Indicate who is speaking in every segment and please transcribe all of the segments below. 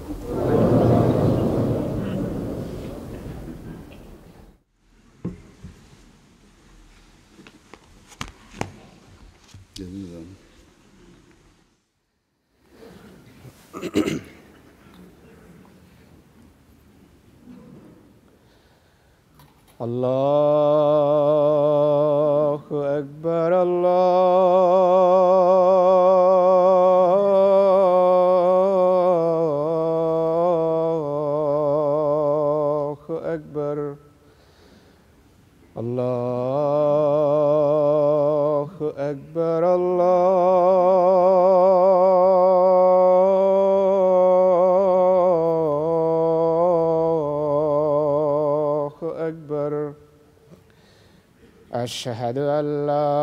Speaker 1: الله أكبر الله أكبر الله أكبر الله أكبر أشهد أن لا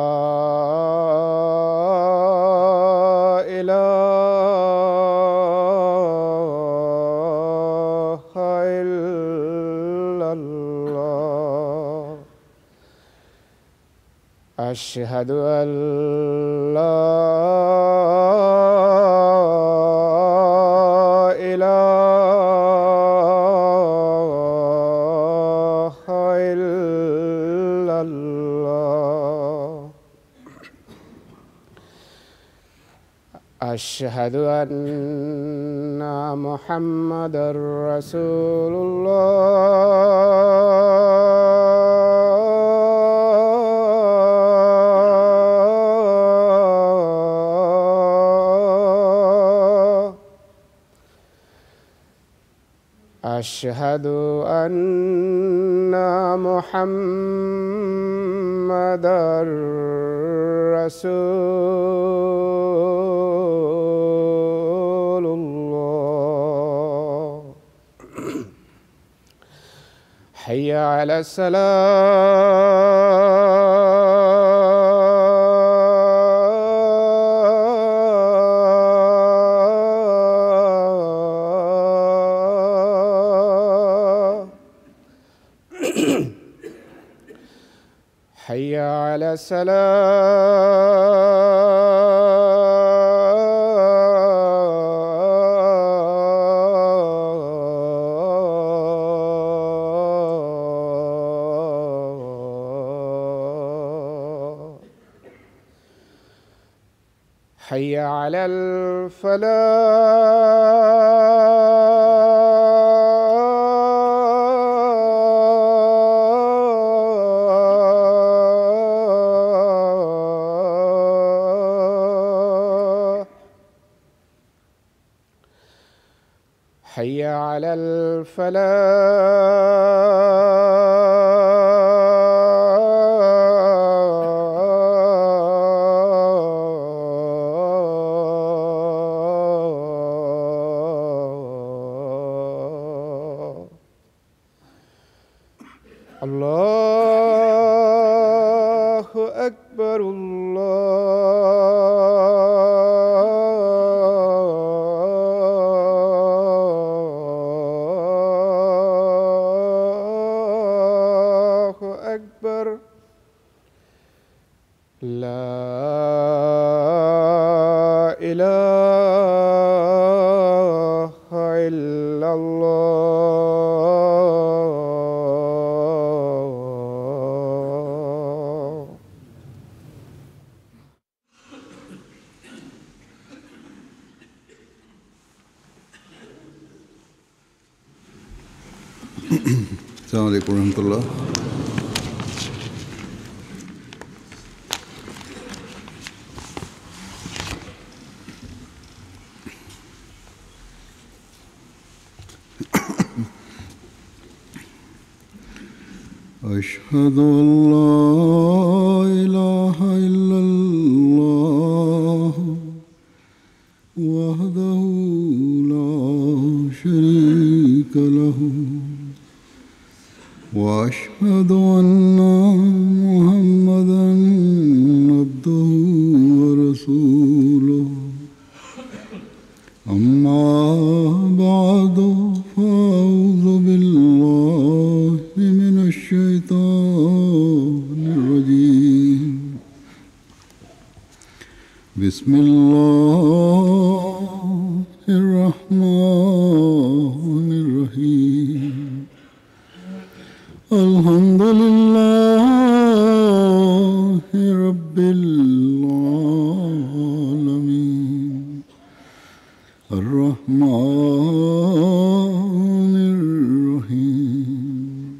Speaker 1: إله إلا الله أشهد أن لا إله إلا الله أشهد أن محمدًا رسول الله أشهد أن محمدًا رسول الله حي على الصلاة حي على الصلاة حي على الفلاح حي على الفلاح الله أكبر الله أكبر لا إله إلا الله
Speaker 2: السلام علیکم ورحمۃ اللہ. أشهد أن لا إله إلا الله وحده لا شريك له وأشهد أن محمدًا عبده ورسوله أما بعد فأعوذ بالله من الشيطان الرجيم بسم الله الرحمن رب العالمين الرحمن الرحيم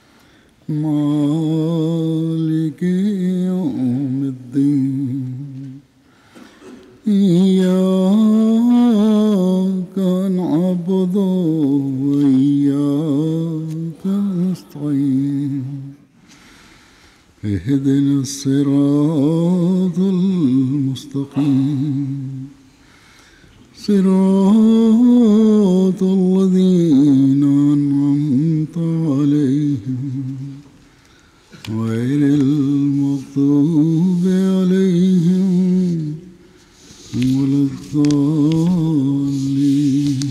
Speaker 2: مالك يوم الدين إياك نعبد وإياك نستعين اهدنا الصراط المستقيم صراط الذين أنعمت عليهم غير المغضوب عليهم ولا الضالين.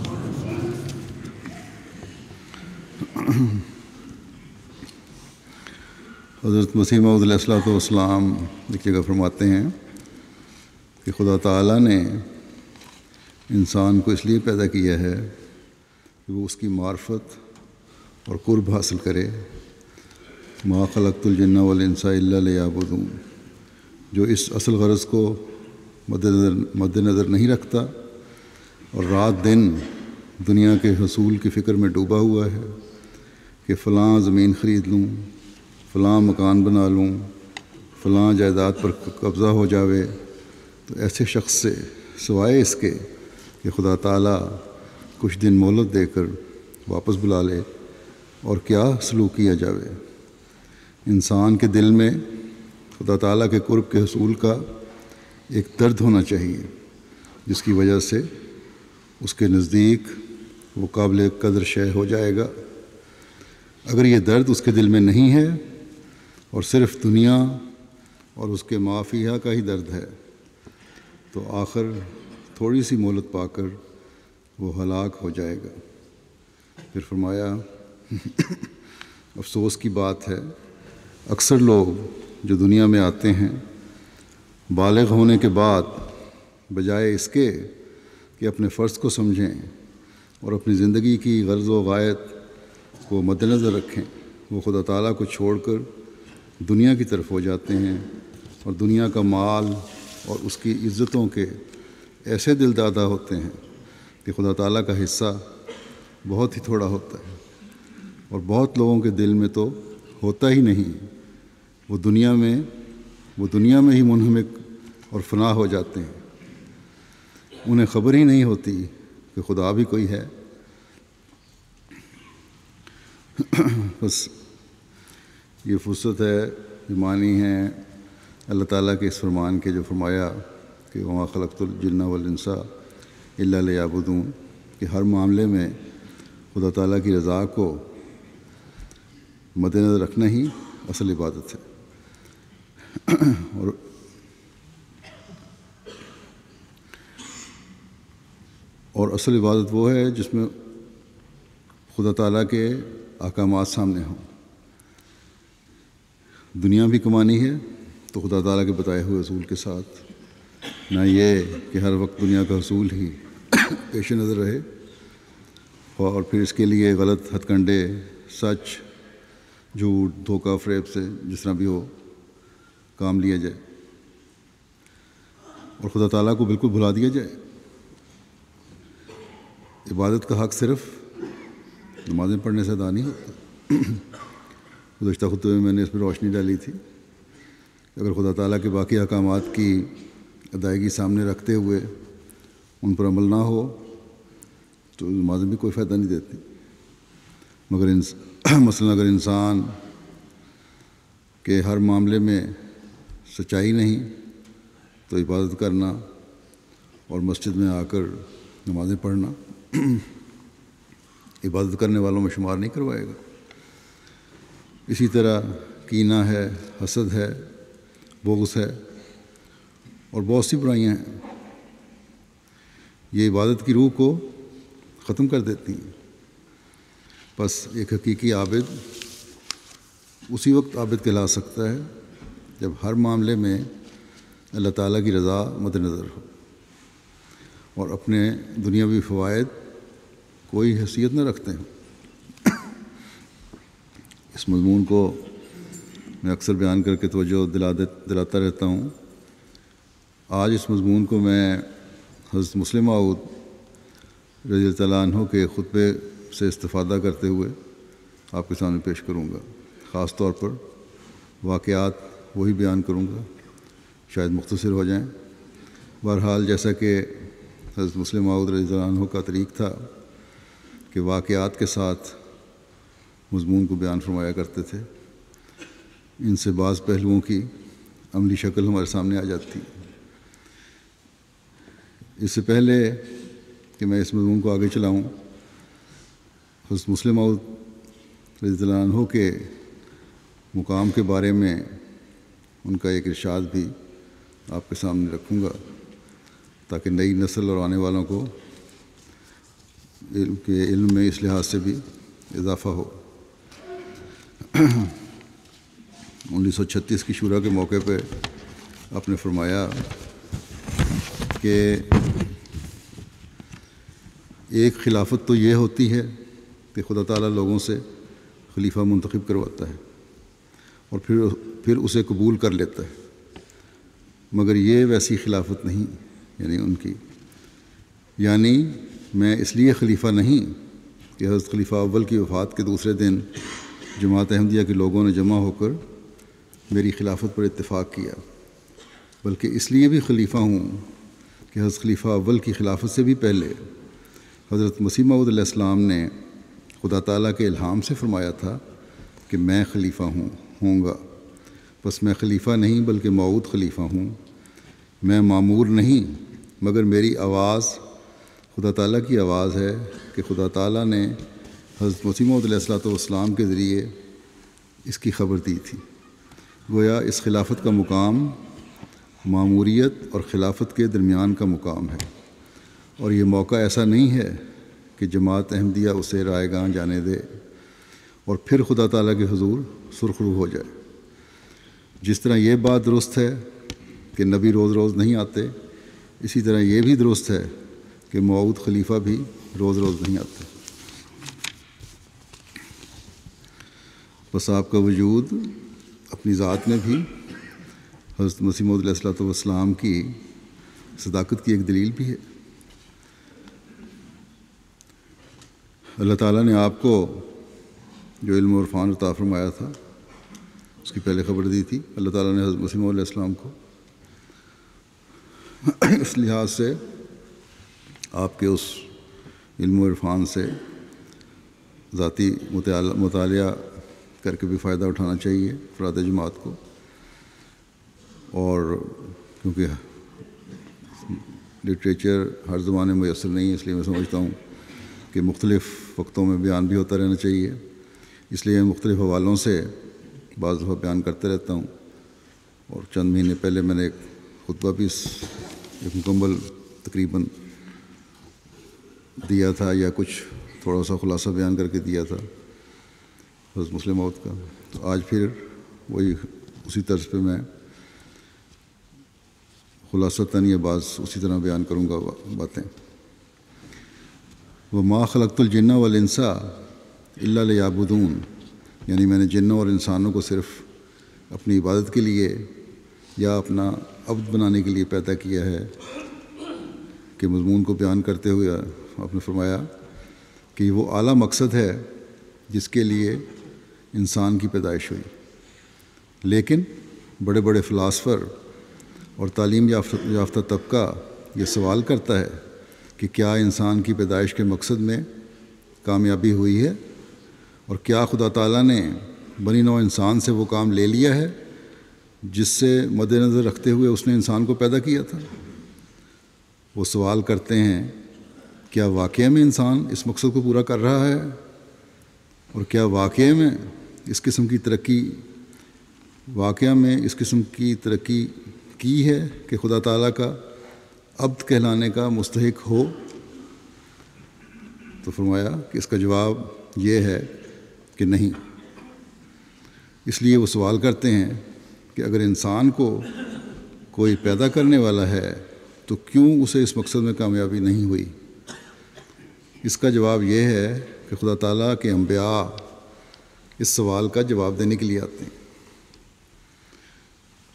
Speaker 2: حضرت مسیح موعود علیہ الصلوۃ والسلام ایک جگہ فرماتے ہیں کہ خدا تعالیٰ نے انسان کو اس لیے پیدا کیا ہے کہ وہ اس کی معرفت اور قرب حاصل کرے. ما خلقت الجن والانس الا لیعبدون، جو اس اصل غرض کو مد نظر نہیں رکھتا اور رات دن دنیا کے حصول کی فکر میں ڈوبا ہوا ہے کہ فلاں زمین خرید لوں، فلاں مکان بنا لوں، فلاں جائیداد پر قبضہ ہو جاوے، تو ایسے شخص سے سوائے اس کے کہ خدا تعالیٰ کچھ دن مہلت دے کر واپس بلا لے اور کیا سلوک کیا جاوے. انسان کے دل میں خدا تعالیٰ کے قرب کے حصول کا ایک درد ہونا چاہیے، جس کی وجہ سے اس کے نزدیک وہ قابل قدر شے ہو جائے گا. اگر یہ درد اس کے دل میں نہیں ہے اور صرف دنیا اور اس کے معافیہ کا ہی درد ہے، تو آخر تھوڑی سی مہلت پا کر وہ ہلاک ہو جائے گا. پھر فرمایا افسوس کی بات ہے، اکثر لوگ جو دنیا میں آتے ہیں بالغ ہونے کے بعد بجائے اس کے کہ اپنے فرض کو سمجھیں اور اپنی زندگی کی غرض و غایت کو مد نظر رکھیں، وہ خدا تعالیٰ کو چھوڑ کر دنیا کی طرف ہو جاتے ہیں اور دنیا کا مال اور اس کی عزتوں کے ایسے دل دادا ہوتے ہیں کہ خدا تعالیٰ کا حصہ بہت ہی تھوڑا ہوتا ہے، اور بہت لوگوں کے دل میں تو ہوتا ہی نہیں. وہ دنیا میں ہی منہمک اور فنا ہو جاتے ہیں. انہیں خبر ہی نہیں ہوتی کہ خدا بھی کوئی ہے. بس یہ فرصت ہے، یہ معنی ہے اللہ تعالیٰ کے اس فرمان کے جو فرمایا کہ وما خلقت الجن والانس الا لیعبدون، کہ ہر معاملے میں خدا تعالیٰ کی رضا کو مد نظر رکھنا ہی اصل عبادت ہے. اور اصل عبادت وہ ہے جس میں خدا تعالیٰ کے احکامات سامنے ہوں. دنیا بھی کمانی ہے تو خدا تعالیٰ کے بتائے ہوئے اصول کے ساتھ، نہ یہ کہ ہر وقت دنیا کا اصول ہی پیش نظر رہے اور پھر اس کے لیے غلط ہتھ کنڈے، سچ، جھوٹ، دھوکہ، فریب سے جس طرح بھی ہو کام لیا جائے اور خدا تعالیٰ کو بالکل بھلا دیا جائے. عبادت کا حق صرف نمازیں پڑھنے سے ادا نہیں ہوتا. گزشتہ خطبے میں نے اس پر روشنی ڈالی تھی. اگر خدا تعالیٰ کے باقی احکامات کی ادائیگی سامنے رکھتے ہوئے ان پر عمل نہ ہو تو نمازیں بھی کوئی فائدہ نہیں دیتی. مگر مثلاً اگر انسان کے ہر معاملے میں سچائی نہیں تو عبادت کرنا اور مسجد میں آ کر نمازیں پڑھنا عبادت کرنے والوں میں شمار نہیں کروائے گا. اسی طرح کینہ ہے، حسد ہے، بغض ہے اور بہت سی برائیاں ہیں. یہ عبادت کی روح کو ختم کر دیتی ہیں. بس ایک حقیقی عابد اسی وقت عابد کہلا سکتا ہے جب ہر معاملے میں اللہ تعالیٰ کی رضا مد نظر ہو اور اپنے دنیاوی فوائد کوئی حیثیت نہ رکھتے ہیں. اس مضمون کو میں اکثر بیان کر کے توجہ دلاتا رہتا ہوں. آج اس مضمون کو میں حضرت مسلم موعود رضی اللہ تعالیٰ عنہ کے خطبے سے استفادہ کرتے ہوئے آپ کے سامنے پیش کروں گا. خاص طور پر واقعات وہی بیان کروں گا، شاید مختصر ہو جائیں. بہرحال جیسا کہ حضرت مسلم موعود رضی اللہ عنہ کا طریق تھا کہ واقعات کے ساتھ مضمون کو بیان فرمایا کرتے تھے، ان سے بعض پہلوؤں کی عملی شکل ہمارے سامنے آ جاتی. اس سے پہلے کہ میں اس مضمون کو آگے چلاؤں، حضرت مسلم موعود رضی اللہ عنہ کے مقام کے بارے میں ان کا ایک ارشاد بھی آپ کے سامنے رکھوں گا تاکہ نئی نسل اور آنے والوں کو علم میں اس لحاظ سے بھی اضافہ ہو. 1936 کی شورا کے موقع پہ آپ نے فرمایا کہ ایک خلافت تو یہ ہوتی ہے کہ خدا تعالیٰ لوگوں سے خلیفہ منتخب کرواتا ہے اور پھر اسے قبول کر لیتا ہے، مگر یہ ویسی خلافت نہیں، یعنی ان کی. یعنی میں اس لیے خلیفہ نہیں کہ حضرت خلیفہ اول کی وفات کے دوسرے دن جماعت احمدیہ کے لوگوں نے جمع ہو کر میری خلافت پر اتفاق کیا، بلکہ اس لیے بھی خلیفہ ہوں کہ حضرت خلیفہ اول کی خلافت سے بھی پہلے حضرت مسیح موعود علیہ السلام نے خدا تعالیٰ کے الہام سے فرمایا تھا کہ میں خلیفہ ہوں گا. بس میں خلیفہ نہیں بلکہ موعود خلیفہ ہوں. میں معمور نہیں مگر میری آواز خدا تعالیٰ کی آواز ہے کہ خدا تعالیٰ نے حضرت مسیح موعود علیہ السلام کے ذریعے اس کی خبر دی تھی. گویا اس خلافت کا مقام معموریت اور خلافت کے درمیان کا مقام ہے، اور یہ موقع ایسا نہیں ہے کہ جماعت احمدیہ اسے رائے گاہ جانے دے اور پھر خدا تعالیٰ کے حضور سرخرو ہو جائے. جس طرح یہ بات درست ہے کہ نبی روز روز نہیں آتے، اسی طرح یہ بھی درست ہے کہ موعود خلیفہ بھی روز روز نہیں آتے. بس آپ کا وجود اپنی ذات میں بھی حضرت مسیح موعود علیہ السلام کی صداقت کی ایک دلیل بھی ہے. اللہ تعالیٰ نے آپ کو جو علم و عرفان عطا فرمایا تھا اس کی پہلے خبر دی تھی. اللہ تعالیٰ نے حضرت مسیح موعود علیہ السلام کو اس لحاظ سے آپ کے اس علم و عرفان سے ذاتی مطالعہ کر کے بھی فائدہ اٹھانا چاہیے افراد جماعت کو. اور کیونکہ لٹریچر ہر زمانے میں میسر نہیں ہے، اس لیے میں سمجھتا ہوں کہ مختلف وقتوں میں بیان بھی ہوتا رہنا چاہیے. اس لیے مختلف حوالوں سے بعض دفعہ بیان کرتے رہتا ہوں. اور چند مہینے پہلے میں نے ایک خطبہ بھی ایک مکمل تقریباً دیا تھا، یا کچھ تھوڑا سا خلاصہ بیان کر کے دیا تھا حضرت مسلم موعود کا. تو آج پھر وہی اسی طرز پہ میں خلاصتاً یہ بعض اسی طرح بیان کروں گا باتیں. وَمَا خَلَقْتُ الْجِنَّ وَالْإِنسَ إِلَّا لِيَعْبُدُونَ، یعنی میں نے جنوں اور انسانوں کو صرف اپنی عبادت کے لیے یا اپنا عبد بنانے کے لیے پیدا کیا ہے. کہ مضمون کو بیان کرتے ہوئے آپ نے فرمایا کہ یہ وہ اعلیٰ مقصد ہے جس کے لیے انسان کی پیدائش ہوئی. لیکن بڑے بڑے فلاسفر اور تعلیم یافتہ طبقہ یہ سوال کرتا ہے کہ کیا انسان کی پیدائش کے مقصد میں کامیابی ہوئی ہے، اور کیا خدا تعالیٰ نے بنی نوع انسان سے وہ کام لے لیا ہے جس سے مد نظر رکھتے ہوئے اس نے انسان کو پیدا کیا تھا. وہ سوال کرتے ہیں کیا واقعہ میں انسان اس مقصد کو پورا کر رہا ہے، اور کیا واقعہ میں اس قسم کی ترقی کی ہے کہ خدا تعالیٰ کا عبد کہلانے کا مستحق ہو. تو فرمایا کہ اس کا جواب یہ ہے کہ نہیں. اس لیے وہ سوال کرتے ہیں کہ اگر انسان کو کوئی پیدا کرنے والا ہے تو کیوں اسے اس مقصد میں کامیابی نہیں ہوئی. اس کا جواب یہ ہے کہ خدا تعالیٰ کے انبیاء اس سوال کا جواب دینے کے لیے آتے ہیں.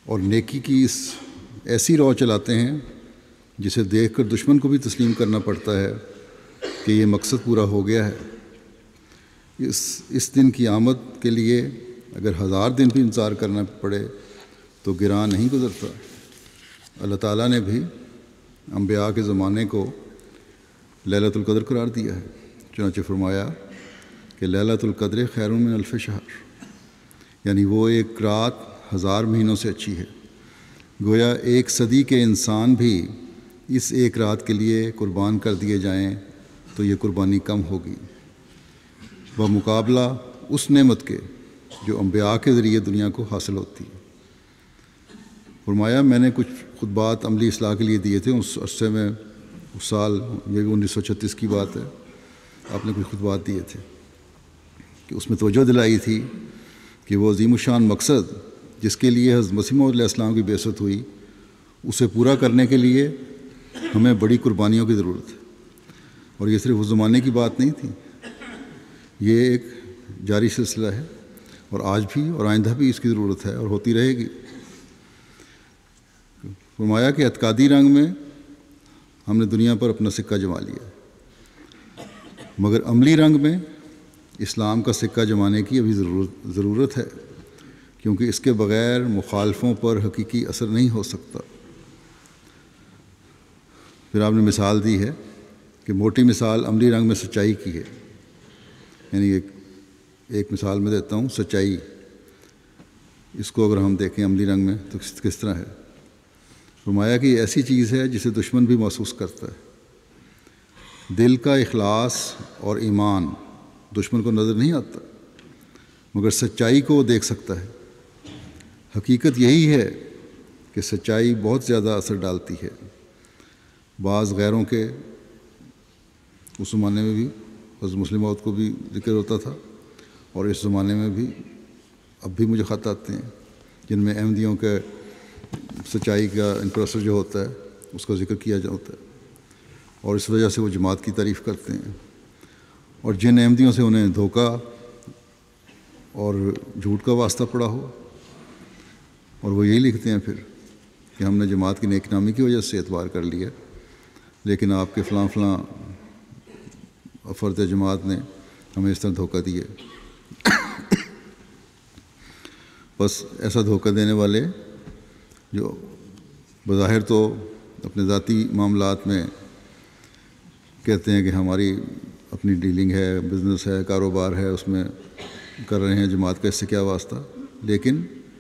Speaker 2: اور نیکی کی اس ایسی رو چلاتے ہیں جسے دیکھ کر دشمن کو بھی تسلیم کرنا پڑتا ہے کہ یہ مقصد پورا ہو گیا ہے۔ اس دن کی آمد کے لیے اگر 1000 دن بھی انتظار کرنا پڑے تو گراں نہیں گزرتا۔ اللہ تعالیٰ نے بھی انبیاء کے زمانے کو لیلۃ القدر قرار دیا ہے، چنانچہ فرمایا کہ لیلۃ القدر خیر من الف شہر، یعنی وہ ایک رات 1000 مہینوں سے اچھی ہے۔ گویا 1 صدی کے انسان بھی اس ایک رات کے لیے قربان کر دیے جائیں تو یہ قربانی کم ہوگی بمقابلہ اس نعمت کے جو انبیاء کے ذریعے دنیا کو حاصل ہوتی ہے۔ فرمایا میں نے کچھ خطبات عملی اصلاح کے لیے دیے تھے اس عرصے میں، اس سال، یہ بھی 1936 کی بات ہے، آپ نے کچھ خطبات دیے تھے کہ اس میں توجہ دلائی تھی کہ وہ عظیم الشان مقصد جس کے لیے حضرت مسیح موعود علیہ السلام کی بعثت ہوئی، اسے پورا کرنے کے لیے ہمیں بڑی قربانیوں کی ضرورت ہے۔ اور یہ صرف اس زمانے کی بات نہیں تھی، یہ ایک جاری سلسلہ ہے، اور آج بھی اور آئندہ بھی اس کی ضرورت ہے اور ہوتی رہے گی۔ فرمایا کہ اعتقادی رنگ میں ہم نے دنیا پر اپنا سکہ جما لیا، مگر عملی رنگ میں اسلام کا سکہ جمانے کی ابھی ضرورت ہے، کیونکہ اس کے بغیر مخالفوں پر حقیقی اثر نہیں ہو سکتا۔ پھر آپ نے مثال دی ہے کہ موٹی مثال عملی رنگ میں سچائی کی ہے، یعنی ایک مثال میں دیتا ہوں، سچائی، اس کو اگر ہم دیکھیں عملی رنگ میں تو کس طرح ہے۔ فرمایا کہ یہ ایسی چیز ہے جسے دشمن بھی محسوس کرتا ہے۔ دل کا اخلاص اور ایمان دشمن کو نظر نہیں آتا، مگر سچائی کو وہ دیکھ سکتا ہے۔ حقیقت یہی ہے کہ سچائی بہت زیادہ اثر ڈالتی ہے۔ بعض غیروں کے اس زمانے میں بھی حضرت مسلم موعود کو بھی ذکر ہوتا تھا، اور اس زمانے میں بھی اب بھی مجھے خط آتے ہیں جن میں احمدیوں کے سچائی کا انپریسر جو ہوتا ہے اس کا ذکر کیا جاتا ہے، اور اس وجہ سے وہ جماعت کی تعریف کرتے ہیں، اور جن احمدیوں سے انہیں دھوکہ اور جھوٹ کا واسطہ پڑا ہو، اور وہ یہی لکھتے ہیں پھر کہ ہم نے جماعت کی نیک نامی کی وجہ سے اعتبار کر لیا، لیکن آپ کے فلاں فلاں افراد جماعت نے ہمیں اس طرح دھوکہ دیا۔ بس ایسا دھوکہ دینے والے جو بظاہر تو اپنے ذاتی معاملات میں کہتے ہیں کہ ہماری اپنی ڈیلنگ ہے، بزنس ہے، کاروبار ہے، اس میں کر رہے ہیں، جماعت کا اس سے کیا واسطہ، لیکن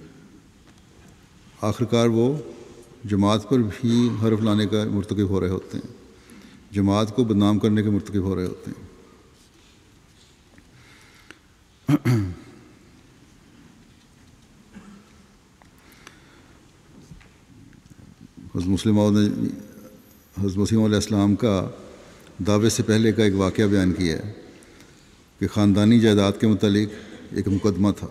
Speaker 2: آخرکار وہ جماعت پر بھی حرف لانے کا مرتکب ہو رہے ہوتے ہیں، جماعت کو بدنام کرنے کے مرتکب ہو رہے ہوتے ہیں۔ حضرت مسلم موعود نے حضرت مسیح علیہ السلام کا دعوے سے پہلے کا ایک واقعہ بیان کیا ہے کہ خاندانی جائیداد کے متعلق ایک مقدمہ تھا،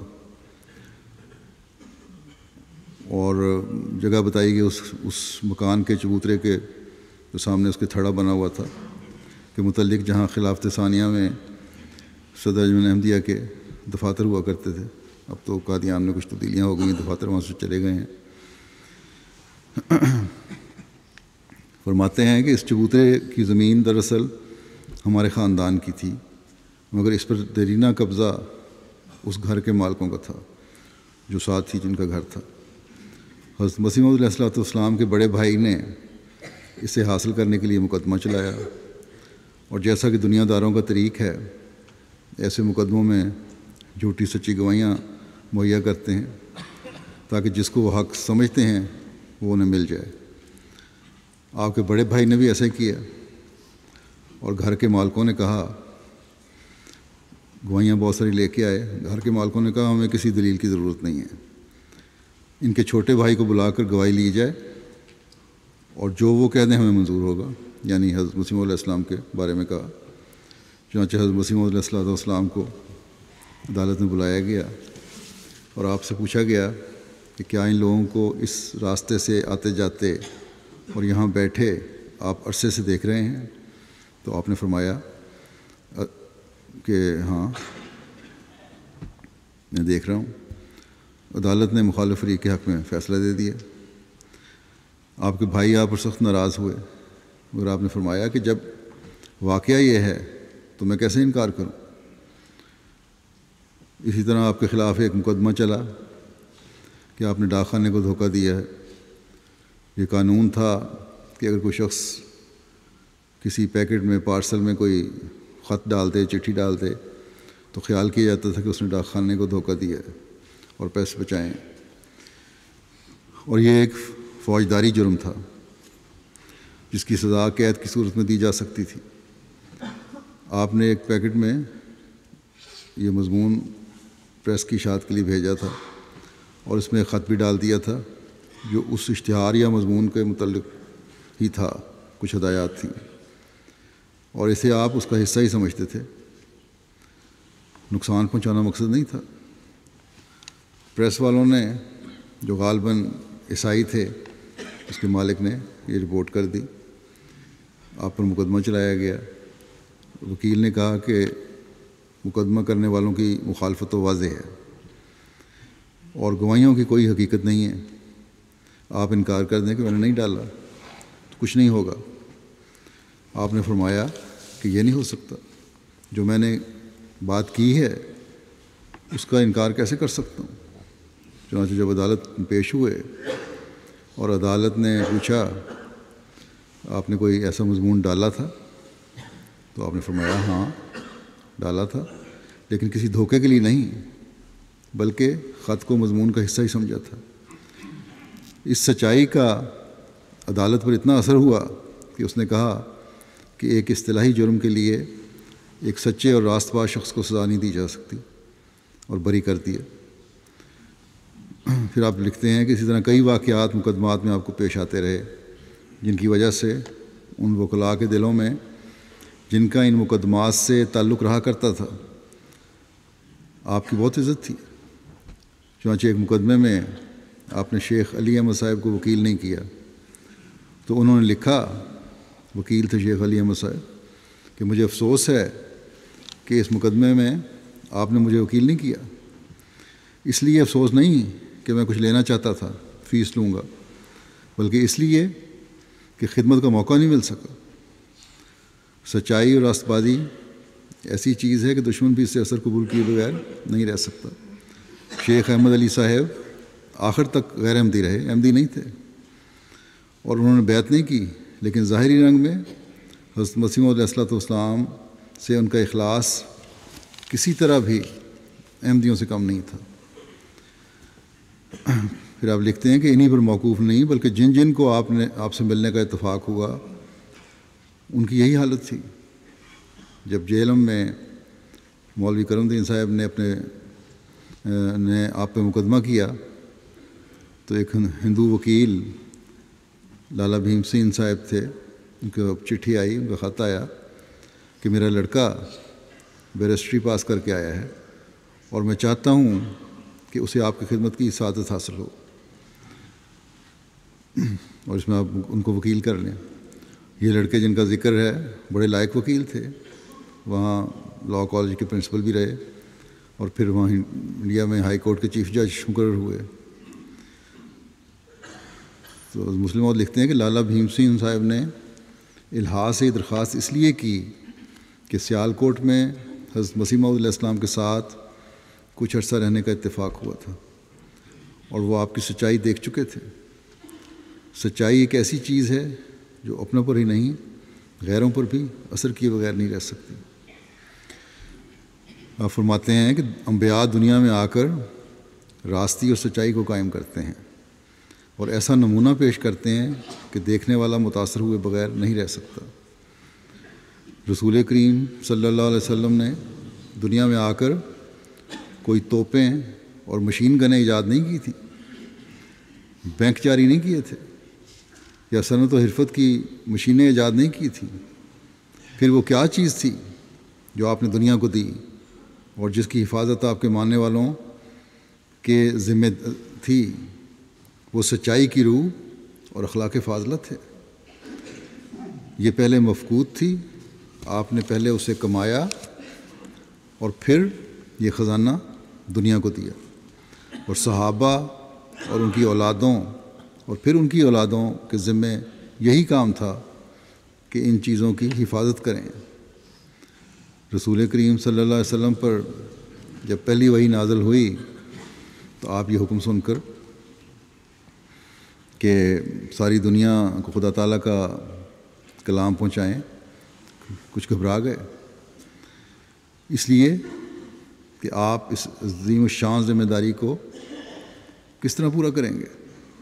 Speaker 2: اور جگہ بتائی گئی اس مکان کے چبوترے کے جو سامنے اس کے تھڑا بنا ہوا تھا کہ متعلق جہاں خلافت ثانیہ میں صدر انجمن احمدیہ کے دفاتر ہوا کرتے تھے، اب تو قادیان میں کچھ تبدیلیاں ہو گئی ہیں، دفاتر وہاں سے چلے گئے ہیں۔ فرماتے ہیں کہ اس چبوترے کی زمین دراصل ہمارے خاندان کی تھی، مگر اس پر دیرینہ قبضہ اس گھر کے مالکوں کا تھا جو ساتھ تھی جن کا گھر تھا۔ حضرت مسیح موعود علیہ السلام کے بڑے بھائی نے اسے حاصل کرنے کے لیے مقدمہ چلایا، اور جیسا کہ دنیا داروں کا طریق ہے، ایسے مقدموں میں جھوٹی سچی گواہیاں مہیا کرتے ہیں تاکہ جس کو وہ حق سمجھتے ہیں وہ انہیں مل جائے۔ آپ کے بڑے بھائی نے بھی ایسا کیا، اور گھر کے مالکوں نے کہا، گواہیاں بہت ساری لے کے آئے، گھر کے مالکوں نے کہا ہمیں کسی دلیل کی ضرورت نہیں ہے، ان کے چھوٹے بھائی کو بلا کر گواہی لی جائے، اور جو وہ کہہ دیں ہمیں منظور ہوگا، یعنی حضرت مسیح علیہ السلام کے بارے میں کہا۔ چنانچہ حضرت مسیح علیہ السلام کو عدالت میں بلایا گیا، اور آپ سے پوچھا گیا کہ کیا ان لوگوں کو اس راستے سے آتے جاتے اور یہاں بیٹھے آپ عرصے سے دیکھ رہے ہیں؟ تو آپ نے فرمایا کہ ہاں میں دیکھ رہا ہوں۔ عدالت نے مخالف فریق کے حق میں فیصلہ دے دیا۔ آپ کے بھائی آپ پر سخت ناراض ہوئے اور آپ نے فرمایا کہ جب واقعہ یہ ہے تو میں کیسے انکار کروں۔ اسی طرح آپ کے خلاف ایک مقدمہ چلا کہ آپ نے ڈاک خانے کو دھوکہ دیا ہے۔ یہ قانون تھا کہ اگر کوئی شخص کسی پیکٹ میں پارسل میں کوئی خط ڈالتے، چٹھی ڈالتے، تو خیال کیا جاتا تھا کہ اس نے ڈاک خانے کو دھوکہ دیا ہے اور پیسے بچائیں۔ اور یہ ایک فوجداری جرم تھا جس کی سزا قید کی صورت میں دی جا سکتی تھی۔ آپ نے ایک پیکٹ میں یہ مضمون پریس کی اشاعت کے لیے بھیجا تھا اور اس میں ایک خط بھی ڈال دیا تھا جو اس اشتہار یا مضمون کے متعلق ہی تھا، کچھ ہدایات تھیں، اور اسے آپ اس کا حصہ ہی سمجھتے تھے۔ نقصان پہنچانا مقصد نہیں تھا۔ پریس والوں نے جو غالباً عیسائی تھے، اس کے مالک نے یہ رپورٹ کر دی، آپ پر مقدمہ چلایا گیا۔ وکیل نے کہا کہ مقدمہ کرنے والوں کی مخالفت تو واضح ہے اور گواہیوں کی کوئی حقیقت نہیں ہے، آپ انکار کر دیں کہ میں نے نہیں ڈالا تو کچھ نہیں ہوگا۔ آپ نے فرمایا کہ یہ نہیں ہو سکتا، جو میں نے بات کی ہے اس کا انکار کیسے کر سکتا ہوں۔ چنانچہ جب عدالت میں پیش ہوئے اور عدالت نے پوچھا آپ نے کوئی ایسا مضمون ڈالا تھا، تو آپ نے فرمایا ہاں ڈالا تھا، لیکن کسی دھوکے کے لیے نہیں، بلکہ خط کو مضمون کا حصہ ہی سمجھا تھا۔ اس سچائی کا عدالت پر اتنا اثر ہوا کہ اس نے کہا کہ ایک اصطلاحی جرم کے لیے ایک سچے اور راست باز شخص کو سزا نہیں دی جا سکتی، اور بری کر دیا۔ پھر آپ لکھتے ہیں کہ اسی طرح کئی واقعات مقدمات میں آپ کو پیش آتے رہے جن کی وجہ سے ان وکلاء کے دلوں میں جن کا ان مقدمات سے تعلق رہا کرتا تھا آپ کی بہت عزت تھی۔ چنانچہ ایک مقدمے میں آپ نے شیخ علی احمد صاحب کو وکیل نہیں کیا، تو انہوں نے لکھا، وکیل تھے شیخ علی احمد صاحب، کہ مجھے افسوس ہے کہ اس مقدمے میں آپ نے مجھے وکیل نہیں کیا۔ اس لیے افسوس نہیں کہ میں کچھ لینا چاہتا تھا، فیس لوں گا، بلکہ اس لیے کہ خدمت کا موقع نہیں مل سکا۔ سچائی اور راست بازی ایسی چیز ہے کہ دشمن بھی اس سے اثر قبول کیے بغیر نہیں رہ سکتا۔ شیخ احمد علی صاحب آخر تک غیر احمدی رہے، احمدی نہیں تھے، اور انہوں نے بیعت نہیں کی، لیکن ظاہری رنگ میں حضرت مسیح موعود علیہ السلام سے ان کا اخلاص کسی طرح بھی احمدیوں سے کم نہیں تھا۔ پھر آپ لکھتے ہیں کہ انہی پر موقوف نہیں بلکہ جن جن کو آپ سے ملنے کا اتفاق ہوا ان کی یہی حالت تھی۔ جب جہلم میں مولوی کرم الدین صاحب نے آپ پہ مقدمہ کیا تو ایک ہندو وکیل لالا بھیم سنگھ صاحب تھے، ان کو چٹھی آئی، ان کا خط آیا کہ میرا لڑکا بیرسٹری پاس کر کے آیا ہے اور میں چاہتا ہوں کہ اسے آپ کی خدمت کی سعادت حاصل ہو، اور اس میں آپ ان کو وکیل کر لیں۔ یہ لڑکے جن کا ذکر ہے بڑے لائق وکیل تھے، وہاں لاء کالج کے پرنسپل بھی رہے، اور پھر وہاں انڈیا میں ہائی کورٹ کے چیف جج مقرر ہوئے۔ تو مسلم موعود لکھتے ہیں کہ لالا بھیم سنگھ صاحب نے الحاظ سے درخواست اس لیے کی کہ سیالکوٹ میں حضرت مسیح موعود علیہ السلام کے ساتھ کچھ عرصہ رہنے کا اتفاق ہوا تھا، اور وہ آپ کی سچائی دیکھ چکے تھے۔ سچائی ایک ایسی چیز ہے جو اپنوں پر ہی نہیں غیروں پر بھی اثر کیے بغیر نہیں رہ سکتی۔ آپ فرماتے ہیں کہ انبیاء دنیا میں آ کر راستی اور سچائی کو قائم کرتے ہیں اور ایسا نمونہ پیش کرتے ہیں کہ دیکھنے والا متاثر ہوئے بغیر نہیں رہ سکتا۔ رسول کریم صلی اللہ علیہ وسلم نے دنیا میں آ کر کوئی توپیں اور مشین گنیں ایجاد نہیں کی تھیں، بینک جاری نہیں کیے تھے، یا صنعت و حرفت کی مشینیں ایجاد نہیں کی تھیں۔ پھر وہ کیا چیز تھی جو آپ نے دنیا کو دی اور جس کی حفاظت آپ کے ماننے والوں کے ذمہ تھی؟ وہ سچائی کی روح اور اخلاق فاضلت ہے۔ یہ پہلے مفقود تھی، آپ نے پہلے اسے کمایا اور پھر یہ خزانہ دنیا کو دیا۔ اور صحابہ اور ان کی اولادوں اور پھر ان کی اولادوں کے ذمے یہی کام تھا کہ ان چیزوں کی حفاظت کریں۔ رسول کریم صلی اللہ علیہ وسلم پر جب پہلی وحی نازل ہوئی تو آپ یہ حکم سن کر کہ ساری دنیا کو خدا تعالیٰ کا کلام پہنچائیں کچھ گھبرا گئے، اس لیے کہ آپ اس عظیم الشان ذمہ داری کو کس طرح پورا کریں گے۔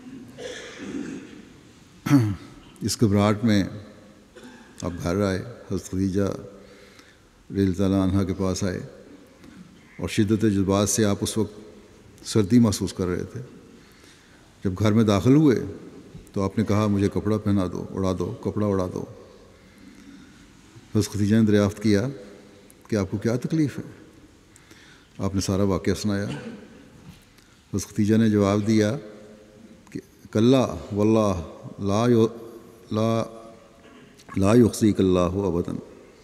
Speaker 2: اس گھبراہٹ میں آپ گھر آئے، حضرت خدیجہ رضی اللہ تعالیٰ عنہا کے پاس آئے اور شدت جذبات سے آپ اس وقت سردی محسوس کر رہے تھے۔ جب گھر میں داخل ہوئے تو آپ نے کہا مجھے کپڑا پہنا دو، اڑا دو، کپڑا اڑا دو۔ حضرت خدیجہ نے دریافت کیا کہ آپ کو کیا تکلیف ہے؟ آپ نے سارا واقعہ سنایا۔ حضرت خدیجہ نے جواب دیا کہ کلا واللہ لا یخزیک اللہ ابدا،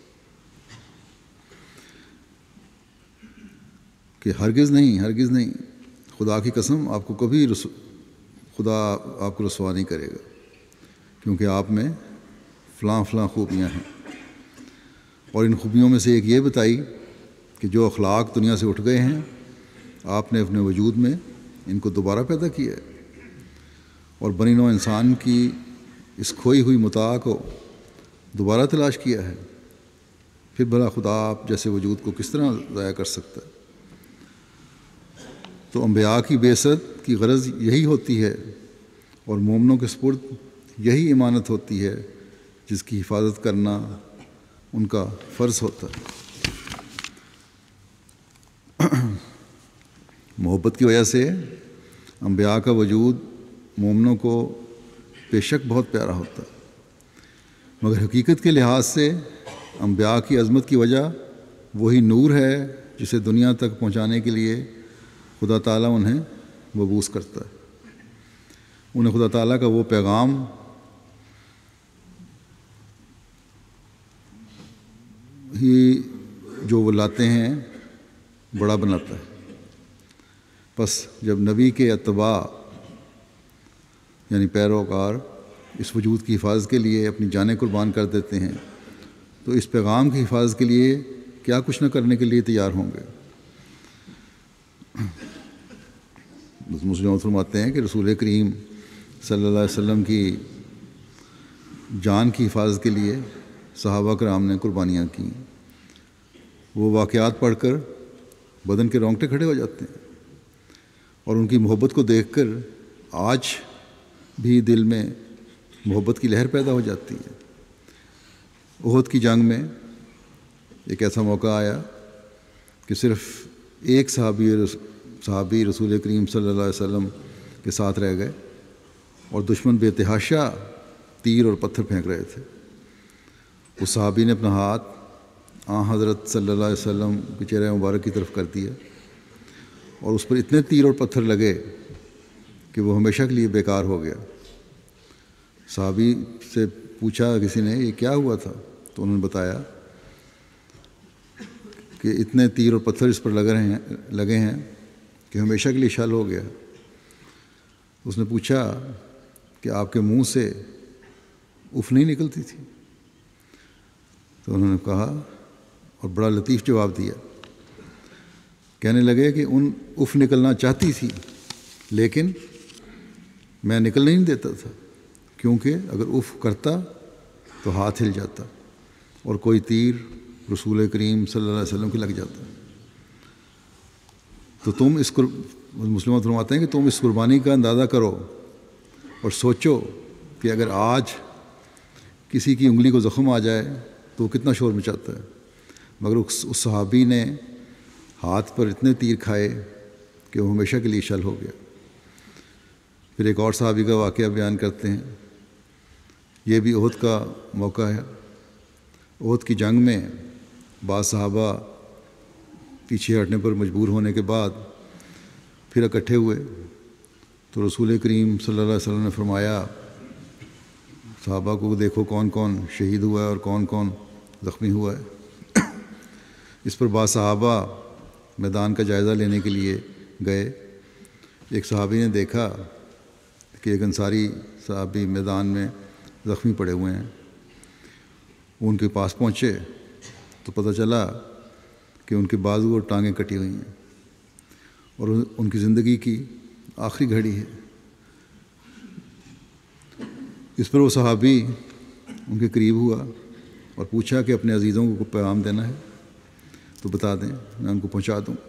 Speaker 2: کہ ہرگز نہیں، خدا کی قسم آپ کو کبھی خدا آپ کو رسوا نہیں کرے گا، کیونکہ آپ میں فلاں خوبیاں ہیں۔ اور ان خوبیوں میں سے ایک یہ بتائی کہ جو اخلاق دنیا سے اٹھ گئے ہیں آپ نے اپنے وجود میں ان کو دوبارہ پیدا کیا ہے، اور بنی نوع انسان کی اس کھوئی ہوئی متاع کو دوبارہ تلاش کیا ہے۔ پھر بھلا خدا آپ جیسے وجود کو کس طرح ضائع کر سکتا ہے؟ تو انبیاء کی بعثت کی غرض یہی ہوتی ہے، اور مومنوں کے سپرد یہی امانت ہوتی ہے جس کی حفاظت کرنا ان کا فرض ہوتا ہے۔ محبت کی وجہ سے انبیاء کا وجود مومنوں کو بے شک بہت پیارا ہوتا ہے، مگر حقیقت کے لحاظ سے انبیاء کی عظمت کی وجہ وہی نور ہے جسے دنیا تک پہنچانے کے لیے خدا تعالیٰ انہیں مبعوث کرتا ہے۔ انہیں خدا تعالیٰ کا وہ پیغام ہی جو وہ لاتے ہیں بڑا بناتا ہے۔ بس جب نبی کے اتباع یعنی پیروکار اس وجود کی حفاظت کے لیے اپنی جانیں قربان کر دیتے ہیں تو اس پیغام کی حفاظت کے لیے کیا کچھ نہ کرنے کے لیے تیار ہوں گے۔ مسلم فرماتے ہیں کہ رسول کریم صلی اللہ علیہ وسلم کی جان کی حفاظت کے لیے صحابہ کرام نے قربانیاں کیں۔ وہ واقعات پڑھ کر بدن کے رونگٹے کھڑے ہو جاتے ہیں، اور ان کی محبت کو دیکھ کر آج بھی دل میں محبت کی لہر پیدا ہو جاتی ہے۔ احد کی جنگ میں ایک ایسا موقع آیا کہ صرف ایک صحابی رسول کریم صلی اللہ علیہ وسلم کے ساتھ رہ گئے، اور دشمن بے تحاشا تیر اور پتھر پھینک رہے تھے۔ اس صحابی نے اپنا ہاتھ حضرت صلی اللہ علیہ وسلم کے چہرے مبارک کی طرف کر دیا، اور اس پر اتنے تیر اور پتھر لگے کہ وہ ہمیشہ کے لیے بیکار ہو گیا۔ صحابی سے پوچھا کسی نے یہ کیا ہوا تھا، تو انہوں نے بتایا کہ اتنے تیر اور پتھر اس پر لگے ہیں کہ ہمیشہ کے لیے شل ہو گیا۔ اس نے پوچھا کہ آپ کے منہ سے اف نہیں نکلتی تھی؟ تو انہوں نے کہا اور بڑا لطیف جواب دیا، کہنے لگے کہ ان اف نکلنا چاہتی تھی لیکن میں نکلنے نہیں دیتا تھا، کیونکہ اگر اف کرتا تو ہاتھ ہل جاتا اور کوئی تیر رسول کریم صلی اللہ علیہ وسلم کے لگ جاتا۔ تو تم مسلمان فرماتے ہیں کہ تم اس قربانی کا اندازہ کرو اور سوچو کہ اگر آج کسی کی انگلی کو زخم آ جائے تو وہ کتنا شور مچاتا ہے، مگر اس صحابی نے ہاتھ پر اتنے تیر کھائے کہ وہ ہمیشہ کے لیے شل ہو گیا۔ پھر ایک اور صحابی کا واقعہ بیان کرتے ہیں، یہ بھی احد کا موقع ہے۔ احد کی جنگ میں بعض صحابہ پیچھے ہٹنے پر مجبور ہونے کے بعد پھر اکٹھے ہوئے، تو رسول کریم صلی اللہ علیہ وسلم نے فرمایا صحابہ کو دیکھو کون کون شہید ہوا ہے اور کون کون زخمی ہوا ہے۔ اس پر بعض صحابہ میدان کا جائزہ لینے کے لیے گئے ایک صحابی نے دیکھا کہ ایک انصاری صحابی میدان میں زخمی پڑے ہوئے ہیں. وہ ان کے پاس پہنچے تو پتہ چلا کہ ان کے بازو اور ٹانگیں کٹی ہوئی ہیں اور ان کی زندگی کی آخری گھڑی ہے. اس پر وہ صحابی ان کے قریب ہوا اور پوچھا کہ اپنے عزیزوں کو پیغام دینا ہے تو بتا دیں، میں ان کو پہنچا دوں.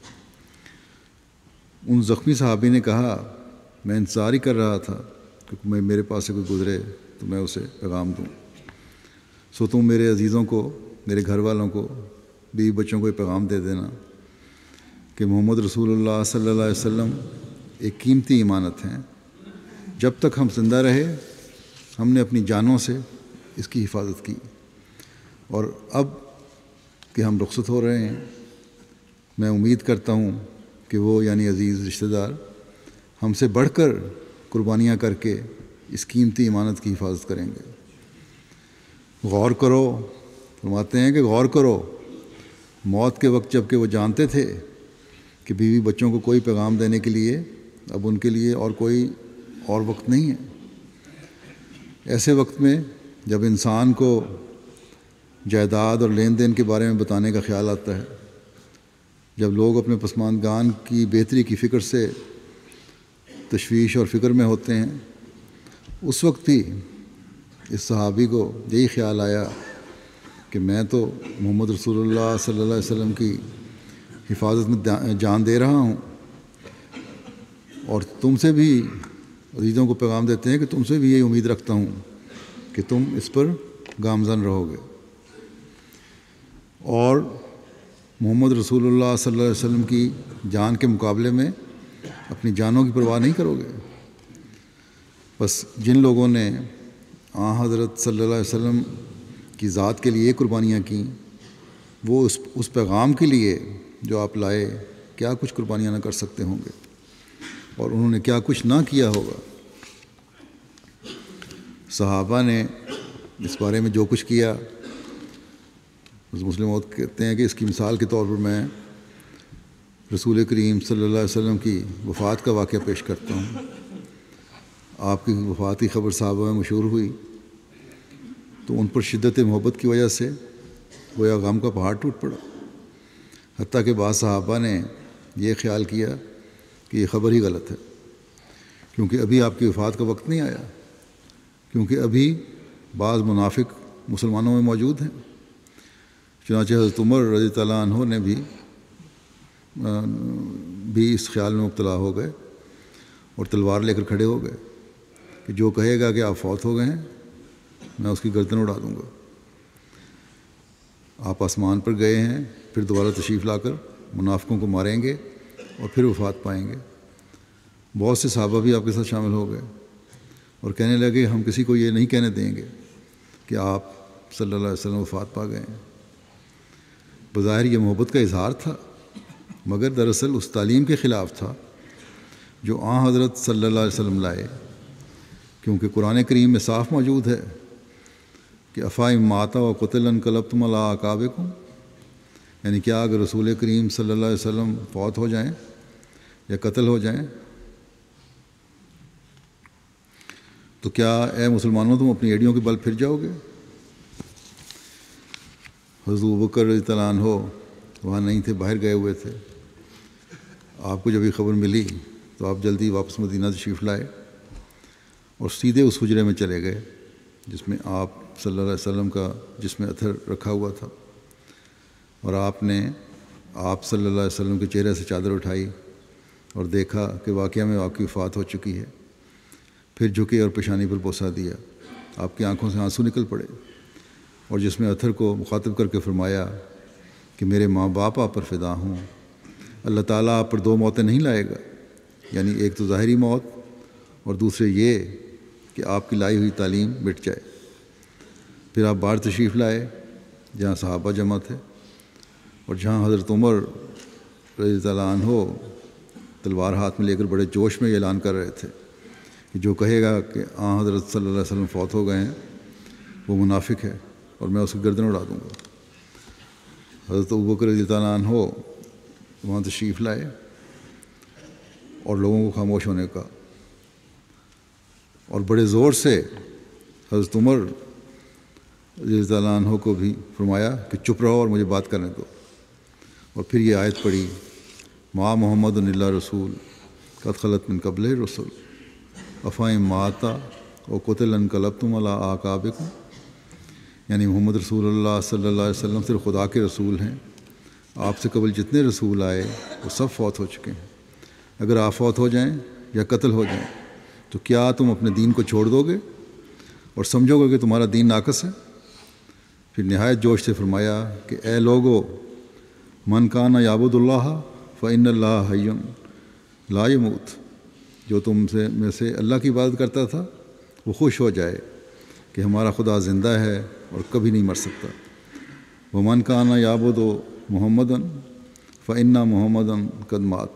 Speaker 2: ان زخمی صحابی نے کہا میں انتظار ہی کر رہا تھا کہ میرے پاس سے کوئی گزرے تو میں اسے پیغام دوں. سو تم میرے عزیزوں کو، میرے گھر والوں کو، بیوی بچوں کو یہ پیغام دے دینا کہ محمد رسول اللہ صلی اللہ علیہ وسلم ایک قیمتی امانت ہیں. جب تک ہم زندہ رہے ہم نے اپنی جانوں سے اس کی حفاظت کی، اور اب کہ ہم رخصت ہو رہے ہیں میں امید کرتا ہوں کہ وہ یعنی عزیز رشتہ دار ہم سے بڑھ کر قربانیاں کر کے اس قیمتی امانت کی حفاظت کریں گے. غور کرو، فرماتے ہیں کہ غور کرو، موت کے وقت جب کہ وہ جانتے تھے کہ بیوی بچوں کو کوئی پیغام دینے کے لیے اب ان کے لیے اور کوئی اور وقت نہیں ہے. ایسے وقت میں جب انسان کو جائیداد اور لین دین کے بارے میں بتانے کا خیال آتا ہے، جب لوگ اپنے پسماندگان کی بہتری کی فکر سے تشویش اور فکر میں ہوتے ہیں، اس وقت بھی اس صحابی کو یہی خیال آیا کہ میں تو محمد رسول اللہ صلی اللہ علیہ وسلم کی حفاظت میں جان دے رہا ہوں، اور تم سے بھی عزیزوں کو پیغام دیتے ہیں کہ تم سے بھی یہی امید رکھتا ہوں کہ تم اس پر گامزن رہو گے اور محمد رسول اللہ صلی اللہ علیہ وسلم کی جان کے مقابلے میں اپنی جانوں کی پرواہ نہیں کرو گے. بس جن لوگوں نے حضرت صلی اللہ علیہ وسلم کی ذات کے لیے قربانیاں کیں، وہ اس پیغام کے لیے جو آپ لائے کیا کچھ قربانیاں نہ کر سکتے ہوں گے، اور انہوں نے کیا کچھ نہ کیا ہوگا. صحابہ نے اس بارے میں جو کچھ کیا، مسلم موت کہتے ہیں کہ اس کی مثال کے طور پر میں رسول کریم صلی اللہ علیہ وسلم کی وفات کا واقعہ پیش کرتا ہوں. آپ کی وفات کی خبر صحابہ میں مشہور ہوئی تو ان پر شدت محبت کی وجہ سے گویا غم کا پہاڑ ٹوٹ پڑا، حتیٰ کہ بعض صحابہ نے یہ خیال کیا کہ یہ خبر ہی غلط ہے، کیونکہ ابھی آپ کی وفات کا وقت نہیں آیا، کیونکہ ابھی بعض منافق مسلمانوں میں موجود ہیں. چنانچہ حضرت عمر رضی اللہ عنہ نے بھی اس خیال میں مبتلا ہو گئے اور تلوار لے کر کھڑے ہو گئے کہ جو کہے گا کہ آپ فوت ہو گئے ہیں میں اس کی گردن اڑا دوں گا. آپ آسمان پر گئے ہیں، پھر دوبارہ تشریف لا کر منافقوں کو ماریں گے اور پھر وفات پائیں گے. بہت سے صحابہ بھی آپ کے ساتھ شامل ہو گئے اور کہنے لگے ہم کسی کو یہ نہیں کہنے دیں گے کہ آپ صلی اللہ علیہ وسلم وفات پا گئے ہیں. بظاہر یہ محبت کا اظہار تھا، مگر دراصل اس تعلیم کے خلاف تھا جو حضرت صلی اللہ علیہ وسلم لائے، کیونکہ قرآن کریم میں صاف موجود ہے کہ افائم ماتا و قتل انقلبتم علی اعقابکم، یعنی کیا اگر رسول کریم صلی اللہ علیہ وسلم فوت ہو جائیں یا قتل ہو جائیں تو کیا اے مسلمانوں تم اپنی ایڑیوں کے بل پھر جاؤ گے؟ حضرت ابوبکر رضی اللہ عنہ وہاں نہیں تھے، باہر گئے ہوئے تھے. آپ کو جب یہ خبر ملی تو آپ جلدی واپس مدینہ تشریف لائے اور سیدھے اس حجرے میں چلے گئے جس میں آپ صلی اللہ علیہ وسلم کا جس میں اتھر رکھا ہوا تھا، اور آپ نے آپ صلی اللہ علیہ وسلم کے چہرے سے چادر اٹھائی اور دیکھا کہ واقعہ میں آپ کی وفات ہو چکی ہے. پھر جھکے اور پیشانی پر بوسہ دیا. آپ کی آنکھوں سے آنسو نکل پڑے اور جس میں اتھر کو مخاطب کر کے فرمایا کہ میرے ماں باپ آپ پر فدا ہوں، اللہ تعالیٰ آپ پر دو موتیں نہیں لائے گا، یعنی ایک تو ظاہری موت اور دوسرے یہ کہ آپ کی لائی ہوئی تعلیم مٹ جائے. پھر آپ باہر تشریف لائے جہاں صحابہ جمع تھے اور جہاں حضرت عمر رضی اللہ عنہ تلوار ہاتھ میں لے کر بڑے جوش میں یہ اعلان کر رہے تھے کہ جو کہے گا کہ حضرت صلی اللہ علیہ وسلم فوت ہو گئے ہیں وہ منافق ہے اور میں اس کی گردن اڑا دوں گا. حضرت ابوبکر رضی اللہ عنہ وہاں تشریف لائے اور لوگوں کو خاموش ہونے کا، اور بڑے زور سے حضرت عمر رضی اللہ عنہ کو بھی فرمایا کہ چپ رہو اور مجھے بات کرنے دو، اور پھر یہ آیت پڑھی، ما محمد الا رسول قد خلت من قبلہ الرسل افئن مات و قتل انقلبتم علی اعقابکم، یعنی محمد رسول اللہ صلی اللہ علیہ وسلم صرف خدا کے رسول ہیں، آپ سے قبل جتنے رسول آئے وہ سب فوت ہو چکے ہیں، اگر آپ فوت ہو جائیں یا قتل ہو جائیں تو کیا تم اپنے دین کو چھوڑ دو گے اور سمجھو گے کہ تمہارا دین ناقص ہے؟ پھر نہایت جوش سے فرمایا کہ اے لوگو، من کان یعبد اللہ فإن اللہ حی لا یموت، جو تم میں سے اللہ کی عبادت کرتا تھا وہ خوش ہو جائے کہ ہمارا خدا زندہ ہے اور کبھی نہیں مر سکتا، ومن کان یعبد محمدا فإن محمدا قد مات،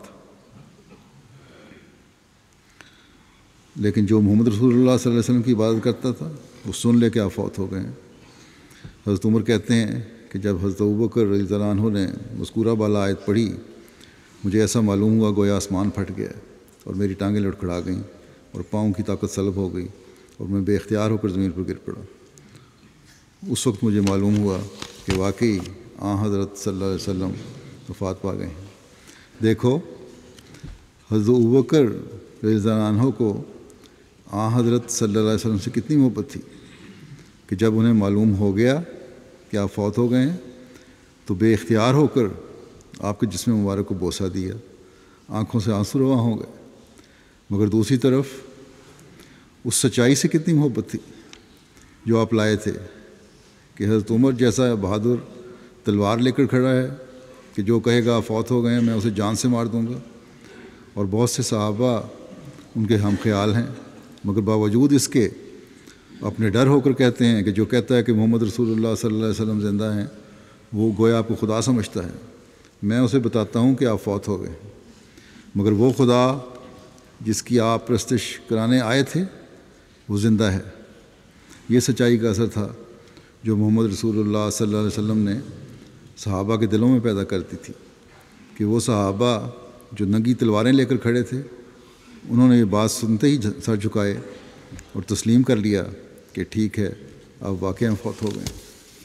Speaker 2: لیکن جو محمد رسول اللہ صلی اللہ علیہ وسلم کی عبادت کرتا تھا وہ سن لے کہ آپ فوت ہو گئے ہیں۔ حضرت عمر کہتے ہیں کہ جب حضرت ابوبکر رضی اللہ عنہ نے مذکورہ بالا آیت پڑھی، مجھے ایسا معلوم ہوا گویا آسمان پھٹ گیا اور میری ٹانگیں لڑکھڑا گئیں اور پاؤں کی طاقت سلب ہو گئی اور میں بے اختیار ہو کر زمین پر گر پڑا۔ اس وقت مجھے معلوم ہوا کہ واقعی حضرت صلی اللہ علیہ وسلم وفات پا گئے ہیں۔ دیکھو، حضرت ابوبکر رضی اللہ عنہ کو حضرت صلی اللہ علیہ وسلم سے کتنی محبت تھی کہ جب انہیں معلوم ہو گیا کہ آپ فوت ہو گئے ہیں تو بے اختیار ہو کر آپ کے جسم مبارک کو بوسہ دیا، آنکھوں سے آنسو رواں ہو گئے۔ مگر دوسری طرف اس سچائی سے کتنی محبت تھی جو آپ لائے تھے کہ حضرت عمر جیسا بہادر تلوار لے کر کھڑا ہے کہ جو کہے گا فوت ہو گئے ہیں میں اسے جان سے مار دوں گا، اور بہت سے صحابہ ان کے ہم خیال ہیں، مگر باوجود اس کے اپنے ڈر ہو کر کہتے ہیں کہ جو کہتا ہے کہ محمد رسول اللہ صلی اللہ علیہ وسلم زندہ ہیں وہ گویا آپ کو خدا سمجھتا ہے، میں اسے بتاتا ہوں کہ آپ فوت ہو گئے، مگر وہ خدا جس کی آپ پرستش کرانے آئے تھے وہ زندہ ہے۔ یہ سچائی کا اثر تھا جو محمد رسول اللہ صلی اللہ علیہ وسلم نے صحابہ کے دلوں میں پیدا کرتی تھی کہ وہ صحابہ جو ننگی تلواریں لے کر کھڑے تھے انہوں نے یہ بات سنتے ہی سر جھکائے اور تسلیم کر لیا کہ ٹھیک ہے اب واقعہ فوت ہو گئے۔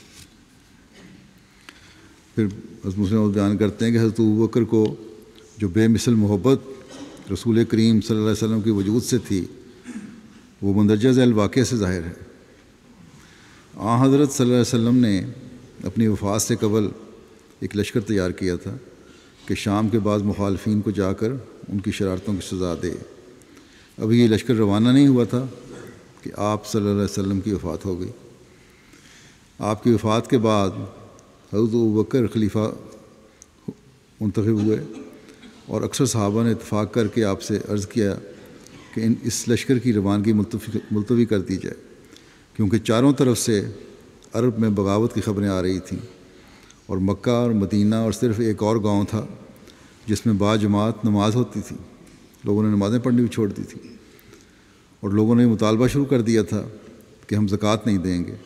Speaker 2: پھر حضرت مسلم بیان کرتے ہیں کہ حضرت ابوبکر کو جو بے مثل محبت رسول کریم صلی اللہ علیہ وسلم کے وجود سے تھی وہ مندرجہ ذیل واقعے سے ظاہر ہے۔ حضرت صلی اللہ علیہ وسلم نے اپنی وفات سے قبل ایک لشکر تیار کیا تھا کہ شام کے بعد مخالفین کو جا کر ان کی شرارتوں کی سزا دے۔ ابھی یہ لشکر روانہ نہیں ہوا تھا کہ آپ صلی اللہ علیہ وسلم کی وفات ہو گئی۔ آپ کی وفات کے بعد حضرت ابوبکر خلیفہ منتخب ہوئے اور اکثر صحابہ نے اتفاق کر کے آپ سے عرض کیا کہ اس لشکر کی روانگی ملتوی کر دی جائے، کیونکہ چاروں طرف سے عرب میں بغاوت کی خبریں آ رہی تھیں، اور مکہ اور مدینہ اور صرف ایک اور گاؤں تھا جس میں باجماعت نماز ہوتی تھی، لوگوں نے نمازیں پڑھنی بھی چھوڑ دی تھی، اور لوگوں نے مطالبہ شروع کر دیا تھا کہ ہم زکوٰۃ نہیں دیں گے۔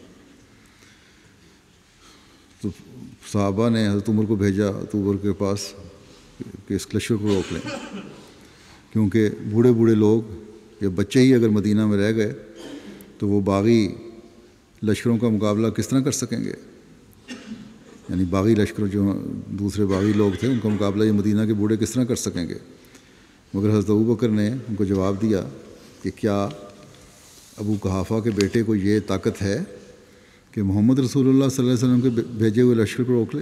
Speaker 2: تو صحابہ نے حضرت عمر کو بھیجا تو عمر کے پاس کہ اس لشکر کو روک لیں، کیونکہ بوڑھے بوڑھے لوگ یا بچے ہی اگر مدینہ میں رہ گئے تو وہ باغی لشکروں کا مقابلہ کس طرح کر سکیں گے، یعنی باغی لشکر جو دوسرے باغی لوگ تھے ان کا مقابلہ یہ مدینہ کے بوڑھے کس طرح کر سکیں گے۔ مگر حضرت ابوبکر نے ان کو جواب دیا کہ کیا ابو قحافہ کے بیٹے کو یہ طاقت ہے کہ محمد رسول اللہ صلی اللہ علیہ وسلم کے بھیجے ہوئے لشکر کو روک لے؟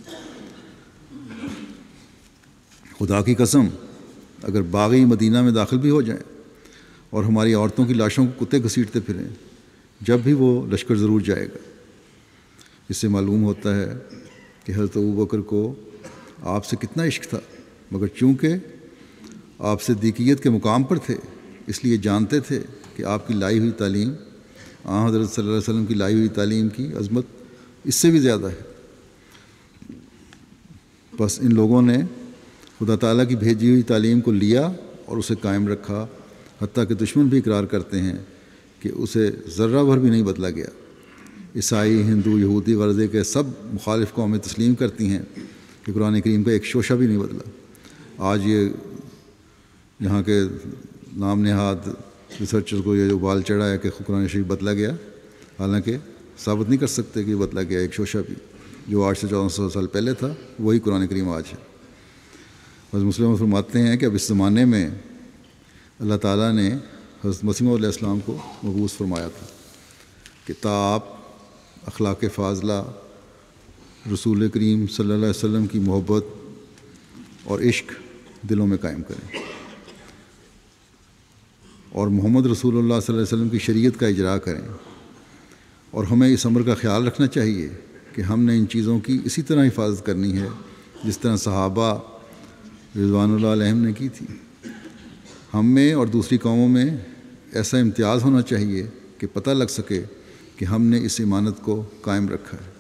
Speaker 2: خدا کی قسم، اگر باغی مدینہ میں داخل بھی ہو جائیں اور ہماری عورتوں کی لاشوں کو کتے گھسیٹتے پھریں، جب بھی وہ لشکر ضرور جائے گا۔ اس سے معلوم ہوتا ہے کہ حضرت ابوبکر کو آپ سے کتنا عشق تھا، مگر چونکہ آپ صدیقیت کے مقام پر تھے اس لیے جانتے تھے کہ آپ کی لائی ہوئی تعلیم، حضرت صلی اللہ علیہ وسلم کی لائی ہوئی تعلیم کی عظمت اس سے بھی زیادہ ہے۔ بس ان لوگوں نے خدا تعالیٰ کی بھیجی ہوئی تعلیم کو لیا اور اسے قائم رکھا، حتیٰ کہ دشمن بھی اقرار کرتے ہیں کہ اسے ذرہ بھر بھی نہیں بدلا گیا۔ عیسائی، ہندو، یہودی غرضے کے سب مخالف قومیں تسلیم کرتی ہیں کہ قرآن کریم کا ایک شوشہ بھی نہیں بدلا۔ آج یہ یہاں کے نام نہاد ریسرچر کو یہ جو بال چڑھا ہے کہ قرآن شریف بدلا گیا، حالانکہ ثابت نہیں کر سکتے کہ بدلا گیا ایک شوشہ بھی، جو 800 سے 1400 سال پہلے تھا وہی قرآن کریم آج ہے۔ حضرت مسلم فرماتے ہیں کہ اب اس زمانے میں اللہ تعالیٰ نے حضرت مسیح علیہ السلام کو مبعوث فرمایا تھا کہ تا آپ اخلاق فاضلہ، رسول کریم صلی اللہ علیہ وسلم کی محبت اور عشق دلوں میں قائم کریں، اور محمد رسول اللہ صلی اللہ علیہ وسلم کی شریعت کا اجرا کریں۔ اور ہمیں اس امر کا خیال رکھنا چاہیے کہ ہم نے ان چیزوں کی اسی طرح حفاظت کرنی ہے جس طرح صحابہ رضوان اللہ علیہم نے کی تھی۔ ہم میں اور دوسری قوموں میں ایسا امتیاز ہونا چاہیے کہ پتہ لگ سکے کہ ہم نے اس امانت کو قائم رکھا ہے۔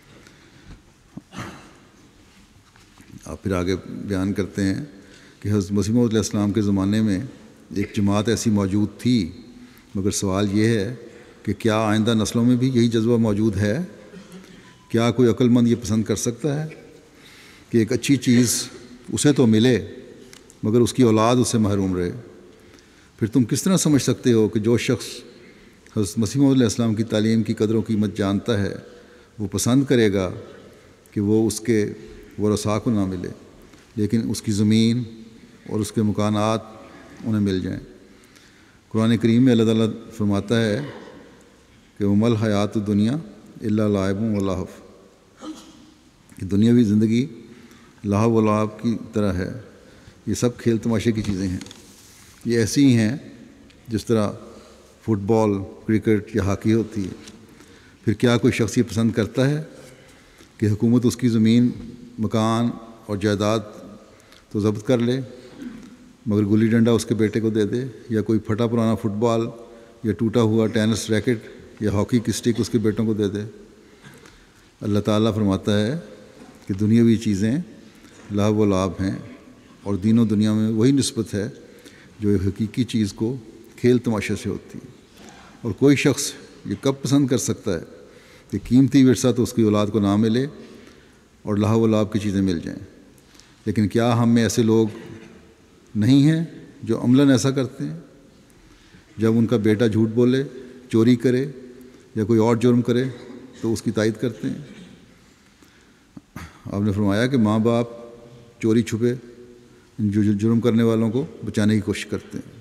Speaker 2: آپ پھر آگے بیان کرتے ہیں کہ حضرت مسیح موعود علیہ السلام کے زمانے میں ایک جماعت ایسی موجود تھی، مگر سوال یہ ہے کہ کیا آئندہ نسلوں میں بھی یہی جذبہ موجود ہے؟ کیا کوئی عقل مند یہ پسند کر سکتا ہے کہ ایک اچھی چیز اسے تو ملے مگر اس کی اولاد اس سے محروم رہے؟ پھر تم کس طرح سمجھ سکتے ہو کہ جو شخص حضرت مسیح موعود علیہ السلام کی تعلیم کی قدر و قیمت جانتا ہے وہ پسند کرے گا کہ وہ اس کے ورثاء کو نہ ملے، لیکن اس کی زمین اور اس کے مکانات انہیں مل جائیں؟ قرآن کریم میں اللہ تعالیٰ فرماتا ہے کہ ومل حیات دنیا الا لعب و لہو، کہ دنیاوی زندگی لہو و لعب کی طرح ہے، یہ سب کھیل تماشے کی چیزیں ہیں، یہ ایسی ہی ہیں جس طرح فٹ بال، کرکٹ یا ہاکی ہوتی ہے۔ پھر کیا کوئی شخص یہ پسند کرتا ہے کہ حکومت اس کی زمین، مکان اور جائیداد تو ضبط کر لے مگر گلی ڈنڈا اس کے بیٹے کو دے دے، یا کوئی پھٹا پرانا فٹ بال یا ٹوٹا ہوا ٹینس ریکٹ یا ہاکی کی اسٹک اس کے بیٹوں کو دے دے؟ اللہ تعالیٰ فرماتا ہے کہ دنیاوی چیزیں لہو و لعب ہیں، اور دین و دنیا میں وہی نسبت ہے جو ایک حقیقی چیز کو کھیل تماشے سے ہوتی ہے۔ اور کوئی شخص یہ کب پسند کر سکتا ہے کہ قیمتی ورثہ تو اس کی اولاد کو نہ ملے اور لہو و لعب کی چیزیں مل جائیں؟ لیکن کیا ہم میں ایسے لوگ نہیں ہیں جو عملاً ایسا کرتے ہیں؟ جب ان کا بیٹا جھوٹ بولے، چوری کرے یا کوئی اور جرم کرے تو اس کی تائید کرتے ہیں۔ آپ نے فرمایا کہ ماں باپ چوری چھپے جو جرم کرنے والوں کو بچانے کی کوشش کرتے ہیں۔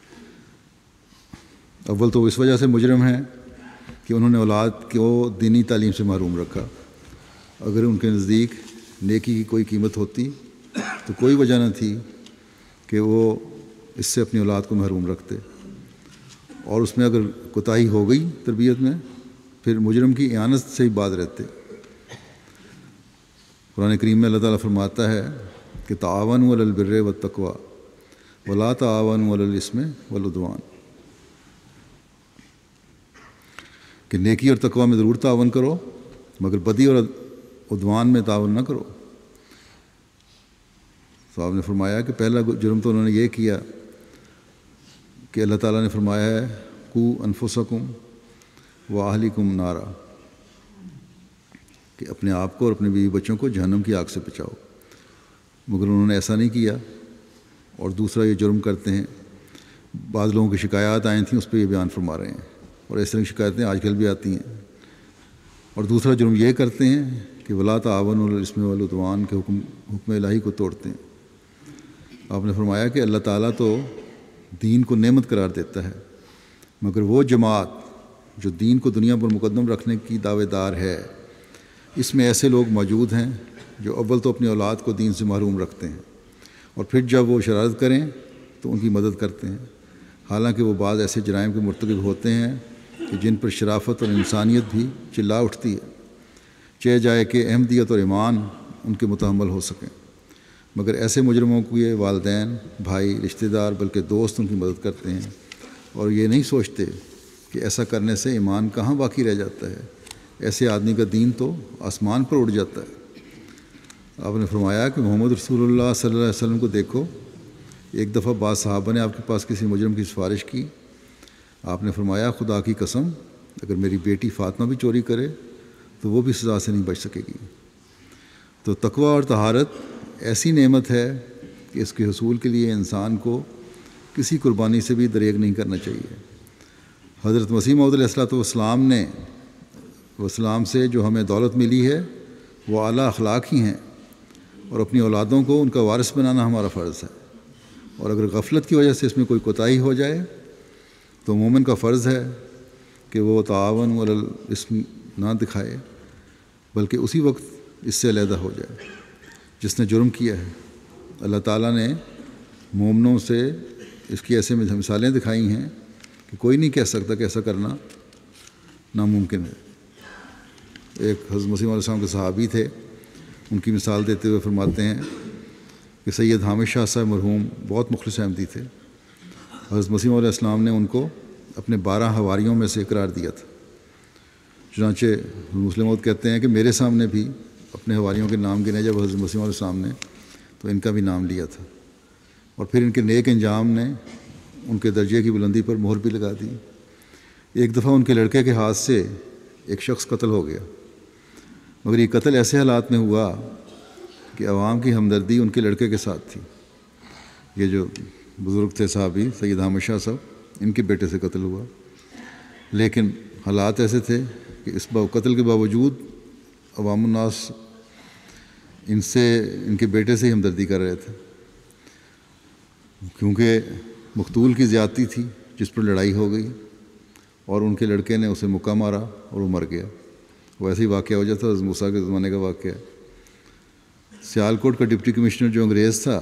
Speaker 2: اول تو اس وجہ سے مجرم ہیں کہ انہوں نے اولاد کو دینی تعلیم سے محروم رکھا۔ اگر ان کے نزدیک نیکی کی کوئی قیمت ہوتی تو کوئی وجہ نہ تھی کہ وہ اس سے اپنی اولاد کو محروم رکھتے، اور اس میں اگر کوتاہی ہو گئی تربیت میں پھر مجرم کی اعانت سے ہی باز رہتے۔ قرآن کریم میں اللہ تعالیٰ فرماتا ہے کہ تعاونوا علی البر والتقوی ولا تعاونوا علی الاثم والعدوان، کہ نیکی اور تقوی میں ضرور تعاون کرو مگر بدی اور عدوان میں تعاون نہ کرو۔ تو آپ نے فرمایا کہ پہلا جرم تو انہوں نے یہ کیا کہ اللہ تعالیٰ نے فرمایا ہے قوا انفسکم واہلیکم نارا، کہ اپنے آپ کو اور اپنے بیوی بچوں کو جہنم کی آگ سے بچاؤ، مگر انہوں نے ایسا نہیں کیا۔ اور دوسرا یہ جرم کرتے ہیں، بعض لوگوں کی شکایات آئی تھیں اس پہ یہ بیان فرما رہے ہیں، اور اس طرح کی شکایتیں آج کل بھی آتی ہیں۔ اور دوسرا جرم یہ کرتے ہیں کہ ولا تعاونوا علی الاثم والعدوان کے حکم الہی کو توڑتے ہیں۔ آپ نے فرمایا کہ اللہ تعالیٰ تو دین کو نعمت قرار دیتا ہے، مگر وہ جماعت جو دین کو دنیا پر مقدم رکھنے کی دعوے دار ہے، اس میں ایسے لوگ موجود ہیں جو اول تو اپنی اولاد کو دین سے محروم رکھتے ہیں، اور پھر جب وہ شرارت کریں تو ان کی مدد کرتے ہیں، حالانکہ وہ بعض ایسے جرائم کے مرتکب ہوتے ہیں کہ جن پر شرافت اور انسانیت بھی چلا اٹھتی ہے، چاہے جائے کہ احمدیت اور ایمان ان کے متحمل ہو سکیں، مگر ایسے مجرموں کو یہ والدین، بھائی، رشتہ دار بلکہ دوست ان کی مدد کرتے ہیں، اور یہ نہیں سوچتے کہ ایسا کرنے سے ایمان کہاں باقی رہ جاتا ہے، ایسے آدمی کا دین تو آسمان پر اڑ جاتا ہے۔ آپ نے فرمایا کہ محمد رسول اللہ صلی اللہ علیہ وسلم کو دیکھو، ایک دفعہ بعض صحابہ نے آپ کے پاس کسی مجرم کی سفارش کی، آپ نے فرمایا خدا کی قسم اگر میری بیٹی فاطمہ بھی چوری کرے تو وہ بھی سزا سے نہیں بچ سکے گی۔ تو تقوی اور طہارت ایسی نعمت ہے کہ اس کے حصول کے لیے انسان کو کسی قربانی سے بھی دریغ نہیں کرنا چاہیے۔ حضرت مسیح موعود علیہ الصلوۃ والسلام سے جو ہمیں دولت ملی ہے وہ اعلیٰ اخلاق ہی ہیں، اور اپنی اولادوں کو ان کا وارث بنانا ہمارا فرض ہے، اور اگر غفلت کی وجہ سے اس میں کوئی کوتاہی ہو جائے تو مومن کا فرض ہے کہ وہ تعاون علی الاسم نہ دکھائے، بلکہ اسی وقت اس سے علیحدہ ہو جائے جس نے جرم کیا ہے۔ اللہ تعالیٰ نے مومنوں سے اس کی ایسے مثالیں دکھائی ہیں کہ کوئی نہیں کہہ سکتا کہ ایسا کرنا ناممکن ہے۔ ایک حضرت مسیح علیہ السلام کے صحابی تھے، ان کی مثال دیتے ہوئے فرماتے ہیں کہ سید حامد شاہ صاحب مرحوم بہت مخلص احمدی تھے۔ حضرت مسیح علیہ السلام نے ان کو اپنے 12 حواریوں میں سے قرار دیا تھا۔ چنانچہ مسلم موعود کہتے ہیں کہ میرے سامنے بھی اپنے حواریوں کے نام گنے جب حضرت مسیح علیہ السلام نے، تو ان کا بھی نام لیا تھا، اور پھر ان کے نیک انجام نے ان کے درجے کی بلندی پر مہر بھی لگا دی۔ ایک دفعہ ان کے لڑکے کے ہاتھ سے ایک شخص قتل ہو گیا، مگر یہ قتل ایسے حالات میں ہوا کہ عوام کی ہمدردی ان کے لڑکے کے ساتھ تھی۔ یہ جو بزرگ تھے صحابی سید حامد شاہ صاحب، ان کے بیٹے سے قتل ہوا، لیکن حالات ایسے تھے کہ اس قتل کے باوجود عوام الناس ان کے بیٹے سے ہی ہمدردی کر رہے تھے، کیونکہ مقتول کی زیادتی تھی جس پر لڑائی ہو گئی، اور ان کے لڑکے نے اسے مکہ مارا اور وہ مر گیا۔ وہ ایسے ہی واقعہ ہو جاتا، حضرت موسیٰ کے زمانے کا واقعہ ہے۔ سیالکوٹ کا ڈپٹی کمشنر جو انگریز تھا،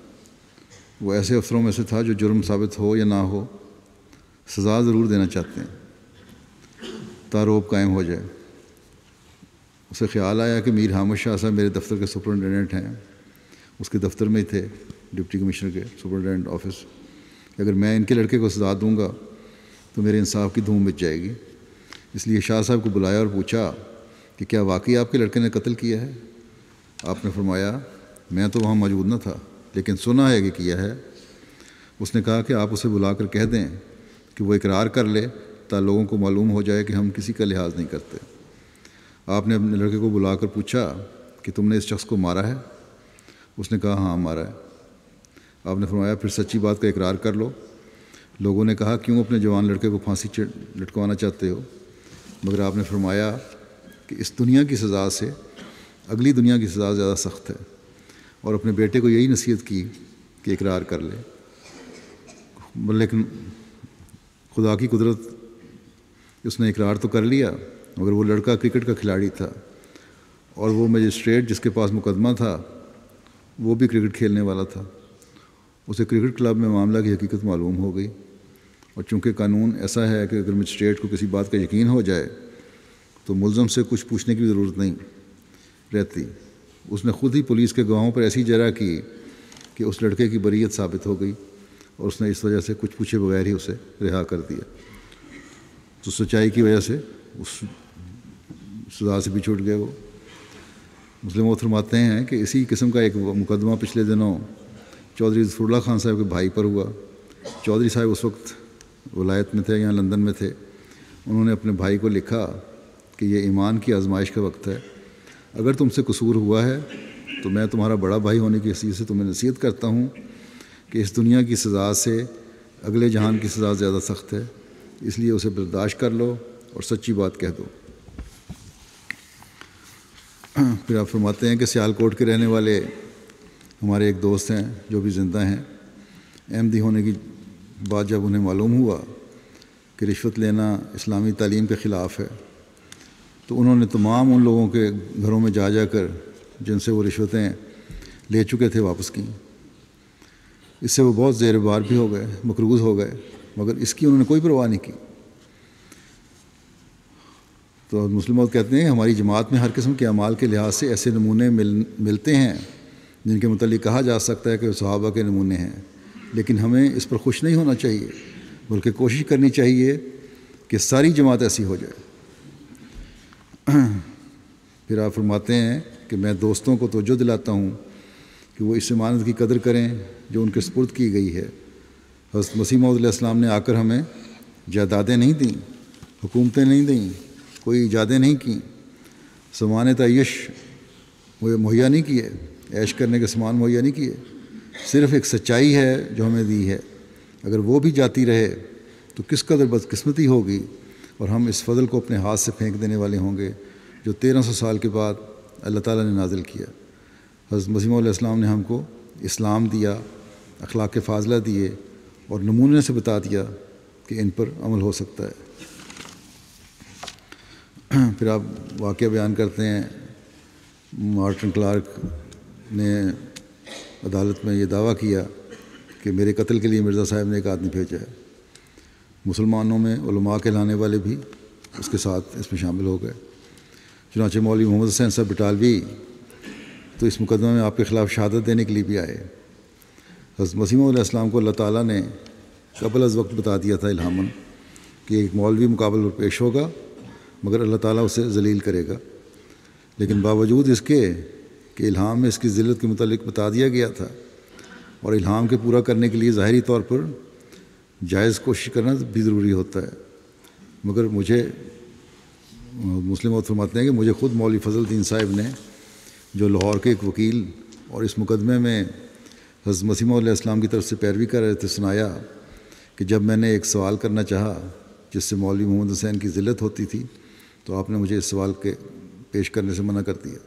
Speaker 2: وہ ایسے افسروں میں سے تھا جو جرم ثابت ہو یا نہ ہو سزا ضرور دینا چاہتے ہیں تاروب قائم ہو جائے۔ اسے خیال آیا کہ میر حامد شاہ صاحب میرے دفتر کے سپرنٹینڈنٹ ہیں، اس کے دفتر میں ہی تھے ڈپٹی کمشنر کے سپرنٹینڈنٹ آفس، کہ اگر میں ان کے لڑکے کو سزا دوں گا تو میرے انصاف کی دھوم مچ جائے گی۔ اس لیے شاہ صاحب کو بلایا اور پوچھا کہ کیا واقعی آپ کے لڑکے نے قتل کیا ہے؟ آپ نے فرمایا میں تو وہاں موجود نہ تھا، لیکن سنا ہے کہ کیا ہے۔ اس نے کہا کہ آپ اسے بلا کر کہہ دیں کہ وہ اقرار کر لے تاکہ لوگوں کو معلوم ہو جائے کہ ہم کسی کا لحاظ نہیں کرتے۔ آپ نے اپنے لڑکے کو بلا کر پوچھا کہ تم نے اس شخص کو مارا ہے؟ اس نے کہا ہاں مارا ہے۔ آپ نے فرمایا پھر سچی بات کا اقرار کر لو۔ لوگوں نے کہا کیوں اپنے جوان لڑکے کو پھانسی لٹکوانا چاہتے ہو؟ مگر آپ نے فرمایا کہ اس دنیا کی سزا سے اگلی دنیا کی سزا زیادہ سخت ہے، اور اپنے بیٹے کو یہی نصیحت کی کہ اقرار کر لے۔ لیکن خدا کی قدرت، اس نے اقرار تو کر لیا، مگر وہ لڑکا کرکٹ کا کھلاڑی تھا، اور وہ مجسٹریٹ جس کے پاس مقدمہ تھا وہ بھی کرکٹ کھیلنے والا تھا۔ اسے کرکٹ کلب میں معاملہ کی حقیقت معلوم ہو گئی، اور چونکہ قانون ایسا ہے کہ اگر مجسٹریٹ کو کسی بات کا یقین ہو جائے تو ملزم سے کچھ پوچھنے کی ضرورت نہیں رہتی۔ اس نے خود ہی پولیس کے گواہوں پر ایسی جرح کی کہ اس لڑکے کی بریت ثابت ہو گئی، اور اس نے اس وجہ سے کچھ پوچھے بغیر ہی اسے رہا کر دیا۔ تو سچائی کی وجہ سے اس سزا سے بھی چھوٹ گئے وہ۔ مسلم فرماتے ہیں کہ اسی قسم کا ایک مقدمہ پچھلے دنوں چودھری ظفر اللہ خان صاحب کے بھائی پر ہوا۔ چودھری صاحب اس وقت ولایت میں تھے، یہاں لندن میں تھے۔ انہوں نے اپنے بھائی کو لکھا کہ یہ ایمان کی آزمائش کا وقت ہے، اگر تم سے قصور ہوا ہے تو میں تمہارا بڑا بھائی ہونے کی حیثیت سے تمہیں نصیحت کرتا ہوں کہ اس دنیا کی سزا سے اگلے جہان کی سزا زیادہ سخت ہے، اس لیے اسے برداشت کر لو اور سچی بات کہہ دو۔ پھر آپ فرماتے ہیں کہ سیالکوٹ کے رہنے والے ہمارے ایک دوست ہیں جو بھی زندہ ہیں، احمدی ہونے کی بات جب انہیں معلوم ہوا کہ رشوت لینا اسلامی تعلیم کے خلاف ہے، تو انہوں نے تمام ان لوگوں کے گھروں میں جا کر جن سے وہ رشوتیں لے چکے تھے واپس کیں۔ اس سے وہ بہت زیر بار بھی ہو گئے، مقروض ہو گئے، مگر اس کی انہوں نے کوئی پرواہ نہیں کی۔ تو مسلم کہتے ہیں ہماری جماعت میں ہر قسم کے اعمال کے لحاظ سے ایسے نمونے ملتے ہیں جن کے متعلق کہا جا سکتا ہے کہ وہ صحابہ کے نمونے ہیں، لیکن ہمیں اس پر خوش نہیں ہونا چاہیے، بلکہ کوشش کرنی چاہیے کہ ساری جماعت ایسی ہو جائے۔ پھر آپ فرماتے ہیں کہ میں دوستوں کو توجہ دلاتا ہوں کہ وہ اس امانت کی قدر کریں جو ان کے سپرد کی گئی ہے۔ حضرت مسیح موعود علیہ السلام نے آ کر ہمیں جائیدادیں نہیں دیں، حکومتیں نہیں دیں، کوئی ایجادیں نہیں کیں، سامان تعیش مہیا نہیں کیے، عیش کرنے کے سامان مہیا نہیں کیے، صرف ایک سچائی ہے جو ہمیں دی ہے، اگر وہ بھی جاتی رہے تو کس قدر بدقسمتی ہوگی، اور ہم اس فضل کو اپنے ہاتھ سے پھینک دینے والے ہوں گے جو 1300 سال کے بعد اللہ تعالیٰ نے نازل کیا۔ حضرت مسیح موعود علیہ السلام نے ہم کو اسلام دیا، اخلاق فاضلہ دیے، اور نمونے سے بتا دیا کہ ان پر عمل ہو سکتا ہے۔ پھر آپ واقعہ بیان کرتے ہیں، مارٹن کلارک نے عدالت میں یہ دعویٰ کیا کہ میرے قتل کے لیے مرزا صاحب نے ایک آدمی بھیجا ہے۔ مسلمانوں میں علماء کہلانے والے بھی اس کے ساتھ اس میں شامل ہو گئے۔ چنانچہ مولوی محمد حسین صاحب بٹالوی تو اس مقدمے میں آپ کے خلاف شہادت دینے کے لیے بھی آئے۔ حضرت مسیح موعود علیہ السلام کو اللہ تعالیٰ نے قبل از وقت بتا دیا تھا الہاماً کہ ایک مولوی مقابل پر پیش ہوگا، مگر اللہ تعالیٰ اسے ذلیل کرے گا، لیکن باوجود اس کے کہ الہام میں اس کی ذلت کے متعلق بتا دیا گیا تھا، اور الہام کے پورا کرنے کے لیے ظاہری طور پر جائز کوشش کرنا بھی ضروری ہوتا ہے، مگر مجھے مسلم موعود فرماتے ہیں کہ مجھے خود مولوی فضل الدین صاحب نے، جو لاہور کے ایک وکیل اور اس مقدمے میں حضرت مسیح موعود علیہ السلام کی طرف سے پیروی کر رہے تھے، سنایا کہ جب میں نے ایک سوال کرنا چاہا جس سے مولوی محمد حسین کی ذلت ہوتی تھی تو آپ نے مجھے اس سوال کے پیش کرنے سے منع کر دیا۔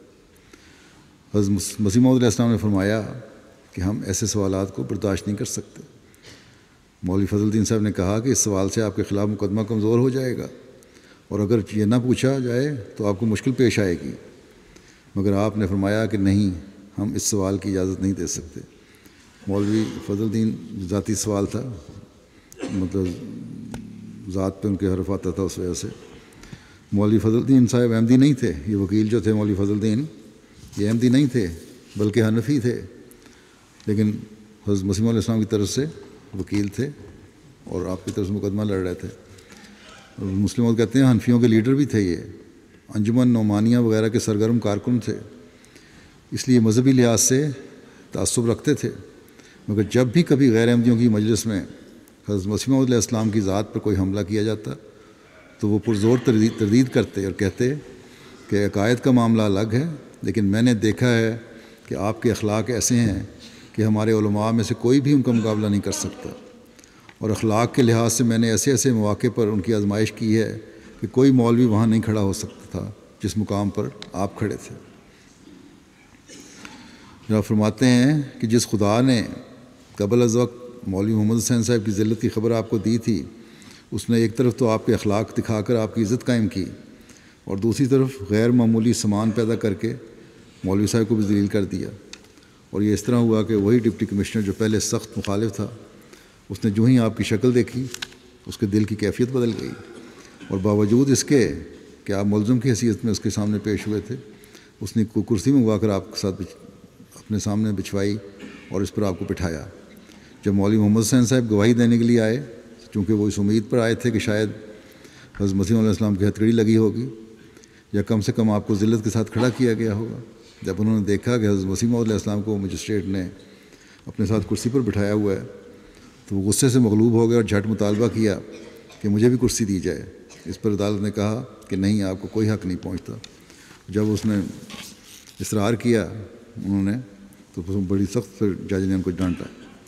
Speaker 2: حضرت مسیح موعود علیہ السلام نے فرمایا کہ ہم ایسے سوالات کو برداشت نہیں کر سکتے۔ مولوی فضل الدین صاحب نے کہا کہ اس سوال سے آپ کے خلاف مقدمہ کمزور ہو جائے گا، اور اگر یہ نہ پوچھا جائے تو آپ کو مشکل پیش آئے گی، مگر آپ نے فرمایا کہ نہیں، ہم اس سوال کی اجازت نہیں دے سکتے۔ مولوی فضل الدین ذاتی سوال تھا، مطلب ذات پہ ان کے حرف آتا تھا، اس وجہ سے۔ مولوی فضل الدین صاحب احمدی نہیں تھے، یہ وکیل جو تھے مولوی فضل الدین یہ احمدی نہیں تھے بلکہ حنفی تھے، لیکن حضرت مسیح موعود علیہ السلام کی طرف سے وکیل تھے اور آپ کی طرف سے مقدمہ لڑ رہے تھے۔ مسلم موعود کہتے ہیں حنفیوں کے لیڈر بھی تھے، یہ انجمن نعمانیہ وغیرہ کے سرگرم کارکن تھے، اس لیے مذہبی لحاظ سے تعصب رکھتے تھے، مگر جب بھی کبھی غیر احمدیوں کی مجلس میں حضرت مسیح موعود علیہ السلام کی ذات پر کوئی حملہ کیا جاتا تو وہ پرزور تردید کرتے اور کہتے کہ عقائد کا معاملہ الگ ہے، لیکن میں نے دیکھا ہے کہ آپ کے اخلاق ایسے ہیں کہ ہمارے علماء میں سے کوئی بھی ان کا مقابلہ نہیں کر سکتا، اور اخلاق کے لحاظ سے میں نے ایسے ایسے مواقع پر ان کی آزمائش کی ہے کہ کوئی مولوی وہاں نہیں کھڑا ہو سکتا تھا جس مقام پر آپ کھڑے تھے۔ جناب فرماتے ہیں کہ جس خدا نے قبل از وقت مولوی محمد حسین صاحب کی ذلت کی خبر آپ کو دی تھی، اس نے ایک طرف تو آپ کے اخلاق دکھا کر آپ کی عزت قائم کی، اور دوسری طرف غیر معمولی سامان پیدا کر کے مولوی صاحب کو بھی ذلیل کر دیا۔ اور یہ اس طرح ہوا کہ وہی ڈپٹی کمشنر جو پہلے سخت مخالف تھا، اس نے جو ہی آپ کی شکل دیکھی اس کے دل کی کیفیت بدل گئی، اور باوجود اس کے کہ آپ ملزم کی حیثیت میں اس کے سامنے پیش ہوئے تھے، اس نے کوئی کرسی منگوا کر آپ کے ساتھ اپنے سامنے بچھوائی اور اس پر آپ کو بٹھایا۔ جب مولوی محمد حسین صاحب گواہی دینے کے لیے آئے، چونکہ وہ اس امید پر آئے تھے کہ شاید حضرت مسیح علیہ السلام کی ہتھکڑی لگی ہوگی یا کم سے کم آپ کو ذلت کے ساتھ کھڑا کیا گیا ہوگا، جب انہوں نے دیکھا کہ حضرت مسیح علیہ السلام کو مجسٹریٹ نے اپنے ساتھ کرسی پر بٹھایا ہوا ہے تو وہ غصے سے مغلوب ہو گئے اور جھٹ مطالبہ کیا کہ مجھے بھی کرسی دی جائے۔ اس پر عدالت نے کہا کہ نہیں، آپ کو کوئی حق نہیں پہنچتا۔ جب اس نے اصرار کیا انہوں نے تو بڑی سخت پھر جج نے ان کو ڈانٹا۔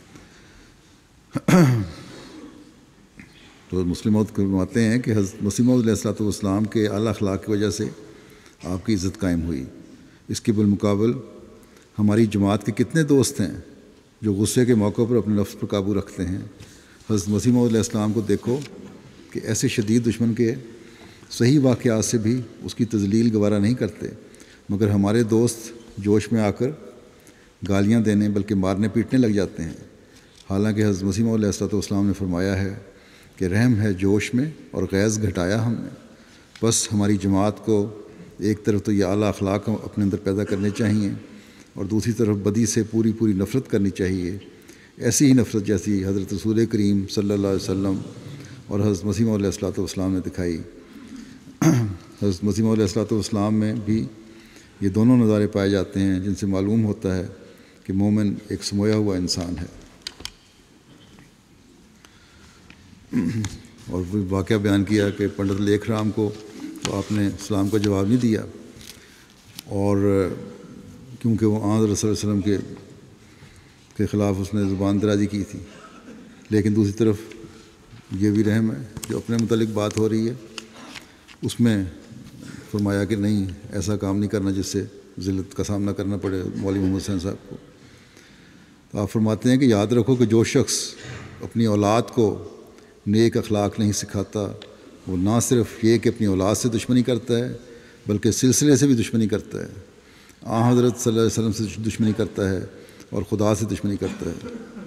Speaker 2: تو مسلم موعود فرماتے ہیں کہ حضرت مسیح موعود علیہ السلام کے اعلیٰ اخلاق کی وجہ سے آپ کی عزت قائم ہوئی۔ اس کے بالمقابل ہماری جماعت کے کتنے دوست ہیں جو غصے کے موقع پر اپنے نفس پر قابو رکھتے ہیں۔ حضرت مسیح موعود علیہ السلام کو دیکھو کہ ایسے شدید دشمن کے صحیح واقعات سے بھی اس کی تذلیل گوارا نہیں کرتے، مگر ہمارے دوست جوش میں آ کر گالیاں دینے بلکہ مارنے پیٹنے لگ جاتے ہیں، حالانکہ حضرت مسیح موعود علیہ السلام نے فرمایا ہے کہ رحم ہے جوش میں اور غیظ گھٹایا ہم نے۔ بس ہماری جماعت کو ایک طرف تو یہ اعلیٰ اخلاق اپنے اندر پیدا کرنے چاہیے اور دوسری طرف بدی سے پوری نفرت کرنی چاہیے، ایسی ہی نفرت جیسی حضرت رسول کریم صلی اللہ علیہ وسلم اور حضرت مسیح علیہ السلام نے دکھائی۔ حضرت مسیح علیہ السلام میں بھی یہ دونوں نظارے پائے جاتے ہیں جن سے معلوم ہوتا ہے کہ مومن ایک سمویا ہوا انسان ہے۔ اور وہ واقعہ بیان کیا کہ پنڈت لیکھ رام کو تو آپ نے اسلام کا جواب نہیں دیا، اور کیونکہ وہ آن رسول اللہ علیہ وسلم کے کے خلاف اس نے زبان درازی کی تھی، لیکن دوسری طرف یہ بھی رحم ہے جو اپنے متعلق بات ہو رہی ہے اس میں فرمایا کہ نہیں، ایسا کام نہیں کرنا جس سے ذلت کا سامنا کرنا پڑے مولوی محمد حسین صاحب کو۔ تو آپ فرماتے ہیں کہ یاد رکھو کہ جو شخص اپنی اولاد کو نیک اخلاق نہیں سکھاتا وہ نہ صرف یہ کہ اپنی اولاد سے دشمنی کرتا ہے بلکہ سلسلے سے بھی دشمنی کرتا ہے، حضرت صلی اللہ علیہ وسلم سے دشمنی کرتا ہے اور خدا سے دشمنی کرتا ہے۔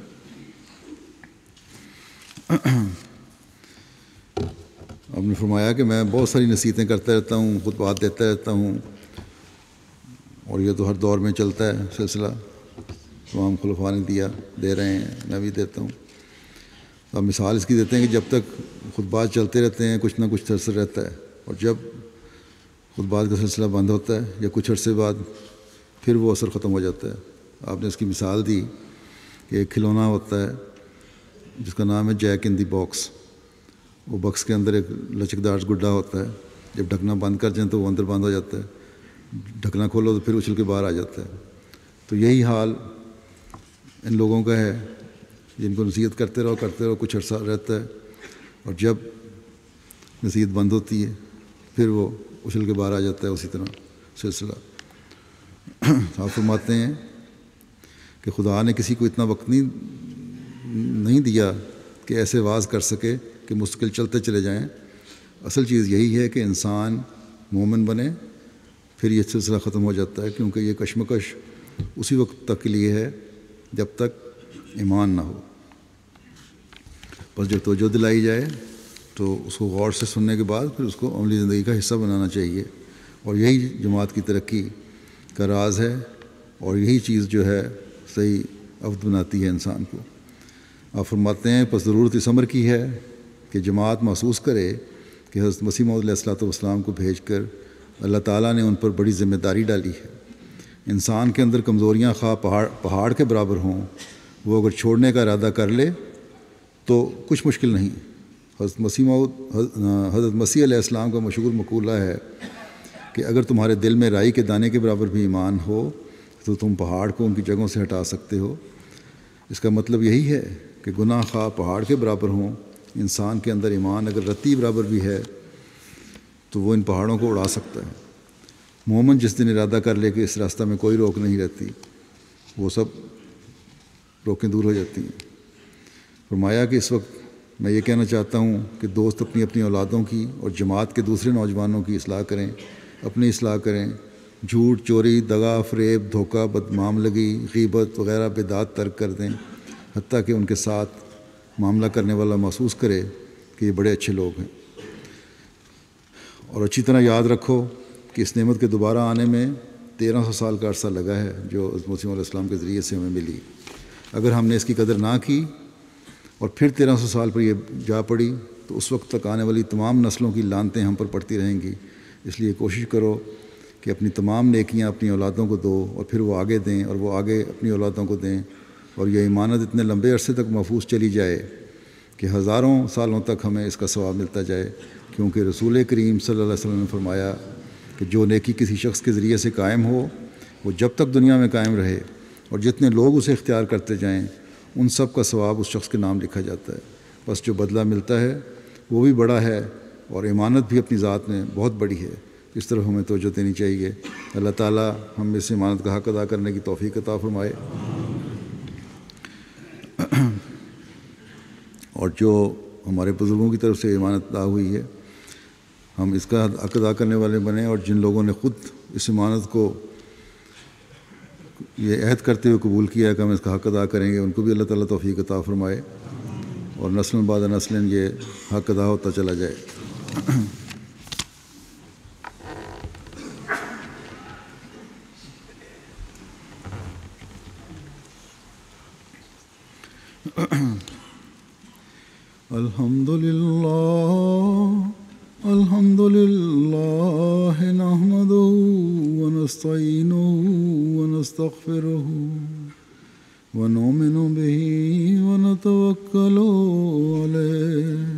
Speaker 2: آپ نے فرمایا کہ میں بہت ساری نصیحتیں کرتا رہتا ہوں، خطبات دیتا رہتا ہوں، اور یہ تو ہر دور میں چلتا ہے سلسلہ، تمام خلفاء نے دے رہے ہیں، میں بھی دیتا ہوں۔ اب مثال اس کی دیتے ہیں کہ جب تک خطبات چلتے رہتے ہیں کچھ نہ کچھ اثر رہتا ہے، اور جب خطبات کا سلسلہ بند ہوتا ہے یا کچھ عرصے بعد پھر وہ اثر ختم ہو جاتا ہے۔ آپ نے اس کی مثال دی کہ ایک کھلونا ہوتا ہے جس کا نام ہے جیک ان دی باکس۔ وہ باکس کے اندر ایک لچکدار گڈھا ہوتا ہے، جب ڈھکنا بند کر جائیں تو وہ اندر بند ہو جاتا ہے، ڈھکنا کھولو تو پھر اچھل کے باہر آ جاتا ہے۔ تو یہی حال ان لوگوں کا ہے جن کو نصیحت کرتے رہو کچھ عرصہ رہتا ہے، اور جب نصیحت بند ہوتی ہے پھر وہ اچھل کے باہر آ جاتا ہے اسی طرح سلسلہ۔ آپ فرماتے ہیں کہ خدا نے کسی کو اتنا وقت نہیں دیا کہ ایسے واز کر سکے کہ مستقل چلتے چلے جائیں۔ اصل چیز یہی ہے کہ انسان مومن بنے، پھر یہ سلسلہ ختم ہو جاتا ہے، کیونکہ یہ کشمکش اسی وقت تک کے لیے ہے جب تک ایمان نہ ہو۔ بس جب توجہ دلائی جائے تو اس کو غور سے سننے کے بعد پھر اس کو عملی زندگی کا حصہ بنانا چاہیے، اور یہی جماعت کی ترقی کا راز ہے، اور یہی چیز جو ہے صحیح عبد بناتی ہے انسان کو۔ آپ فرماتے ہیں پس ضرورت اس امر کی ہے کہ جماعت محسوس کرے کہ حضرت مسیح موعود علیہ الصلوۃ والسلام کو بھیج کر اللہ تعالیٰ نے ان پر بڑی ذمہ داری ڈالی ہے۔ انسان کے اندر کمزوریاں خواہ پہاڑ کے برابر ہوں، وہ اگر چھوڑنے کا ارادہ کر لے تو کچھ مشکل نہیں۔ حضرت مسیح علیہ السلام کا مشہور مقولہ ہے کہ اگر تمہارے دل میں رائی کے دانے کے برابر بھی ایمان ہو تو تم پہاڑ کو ان کی جگہوں سے ہٹا سکتے ہو۔ اس کا مطلب یہی ہے کہ گناہ خواہ پہاڑ کے برابر ہوں، انسان کے اندر ایمان اگر رتی برابر بھی ہے تو وہ ان پہاڑوں کو اڑا سکتا ہے۔ مومن جس دن ارادہ کر لے کہ اس راستہ میں کوئی روک نہیں رہتی، وہ سب روکیں دور ہو جاتی ہیں۔ فرمایا کہ اس وقت میں یہ کہنا چاہتا ہوں کہ دوست اپنی اولادوں کی اور جماعت کے دوسرے نوجوانوں کی اصلاح کریں، اپنی اصلاح کریں، جھوٹ، چوری، دغا، فریب، دھوکہ، بدمعاملگی، غیبت وغیرہ بدعات ترک کر دیں، حتیٰ کہ ان کے ساتھ معاملہ کرنے والا محسوس کرے کہ یہ بڑے اچھے لوگ ہیں۔ اور اچھی طرح یاد رکھو کہ اس نعمت کے دوبارہ آنے میں 1300 سال کا عرصہ لگا ہے جو حضرت مسیح علیہ السلام کے ذریعے سے ہمیں ملی۔ اگر ہم نے اس کی قدر نہ کی اور پھر 1300 سال پر یہ جا پڑی تو اس وقت تک آنے والی تمام نسلوں کی لعنتیں ہم پر پڑتی رہیں گی۔ اس لیے کوشش کرو کہ اپنی تمام نیکیاں اپنی اولادوں کو دو اور پھر وہ آگے دیں اور وہ آگے اپنی اولادوں کو دیں، اور یہ امانت اتنے لمبے عرصے تک محفوظ چلی جائے کہ ہزاروں سالوں تک ہمیں اس کا ثواب ملتا جائے، کیونکہ رسول کریم صلی اللہ علیہ وسلم نے فرمایا کہ جو نیکی کسی شخص کے ذریعے سے قائم ہو وہ جب تک دنیا میں قائم رہے، اور جتنے لوگ اسے اختیار کرتے جائیں ان سب کا ثواب اس شخص کے نام لکھا جاتا ہے۔ بس جو بدلہ ملتا ہے وہ بھی بڑا ہے، اور امانت بھی اپنی ذات میں بہت بڑی ہے۔ اس طرف ہمیں توجہ دینی چاہیے۔ اللہ تعالیٰ ہم اس امانت کا حق ادا کرنے کی توفیق عطا فرمائے، اور جو ہمارے بزرگوں کی طرف سے امانت ادا ہوئی ہے ہم اس کا حق ادا کرنے والے بنیں، اور جن لوگوں نے خود اس امانت کو یہ عہد کرتے ہوئے قبول کیا ہے کہ ہم اس کا حق ادا کریں گے، ان کو بھی اللہ تعالیٰ توفیق عطا فرمائے، اور نسل بعد نسل یہ حق ادا ہوتا چلا جائے۔ الحمد للہ نحمده ونستعینه ونستغفره ونؤمن به ونتوکل علیہ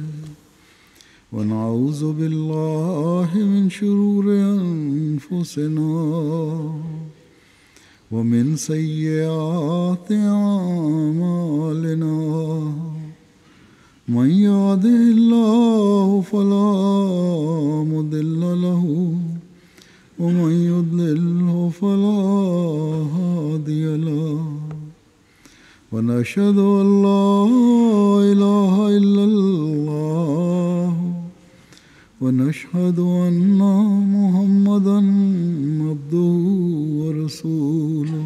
Speaker 2: ونعوذ باللہ من شرور انفسنا ومن سيئات أعمالنا من يهده الله فلا مضل له ومن يضلله فلا هادي له ونشهد أن لا إله إلا الله ونشهد أن محمدًا عبده ورسوله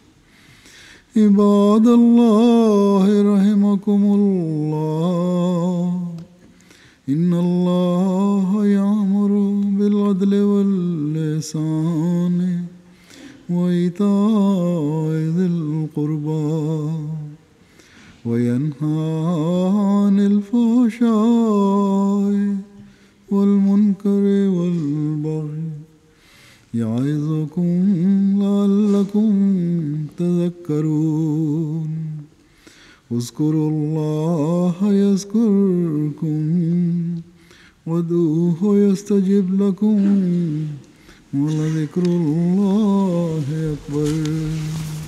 Speaker 2: عباد الله رحمكم الله إن الله يأمر بالعدل والإحسان وإيتاء ذي القربى وينهى عن الفحشاء والمنكر والبغي يعظكم لعلكم تذكرون اذكروا الله يذكركم وادعوه يستجب لكم ولذكر الله أكبر.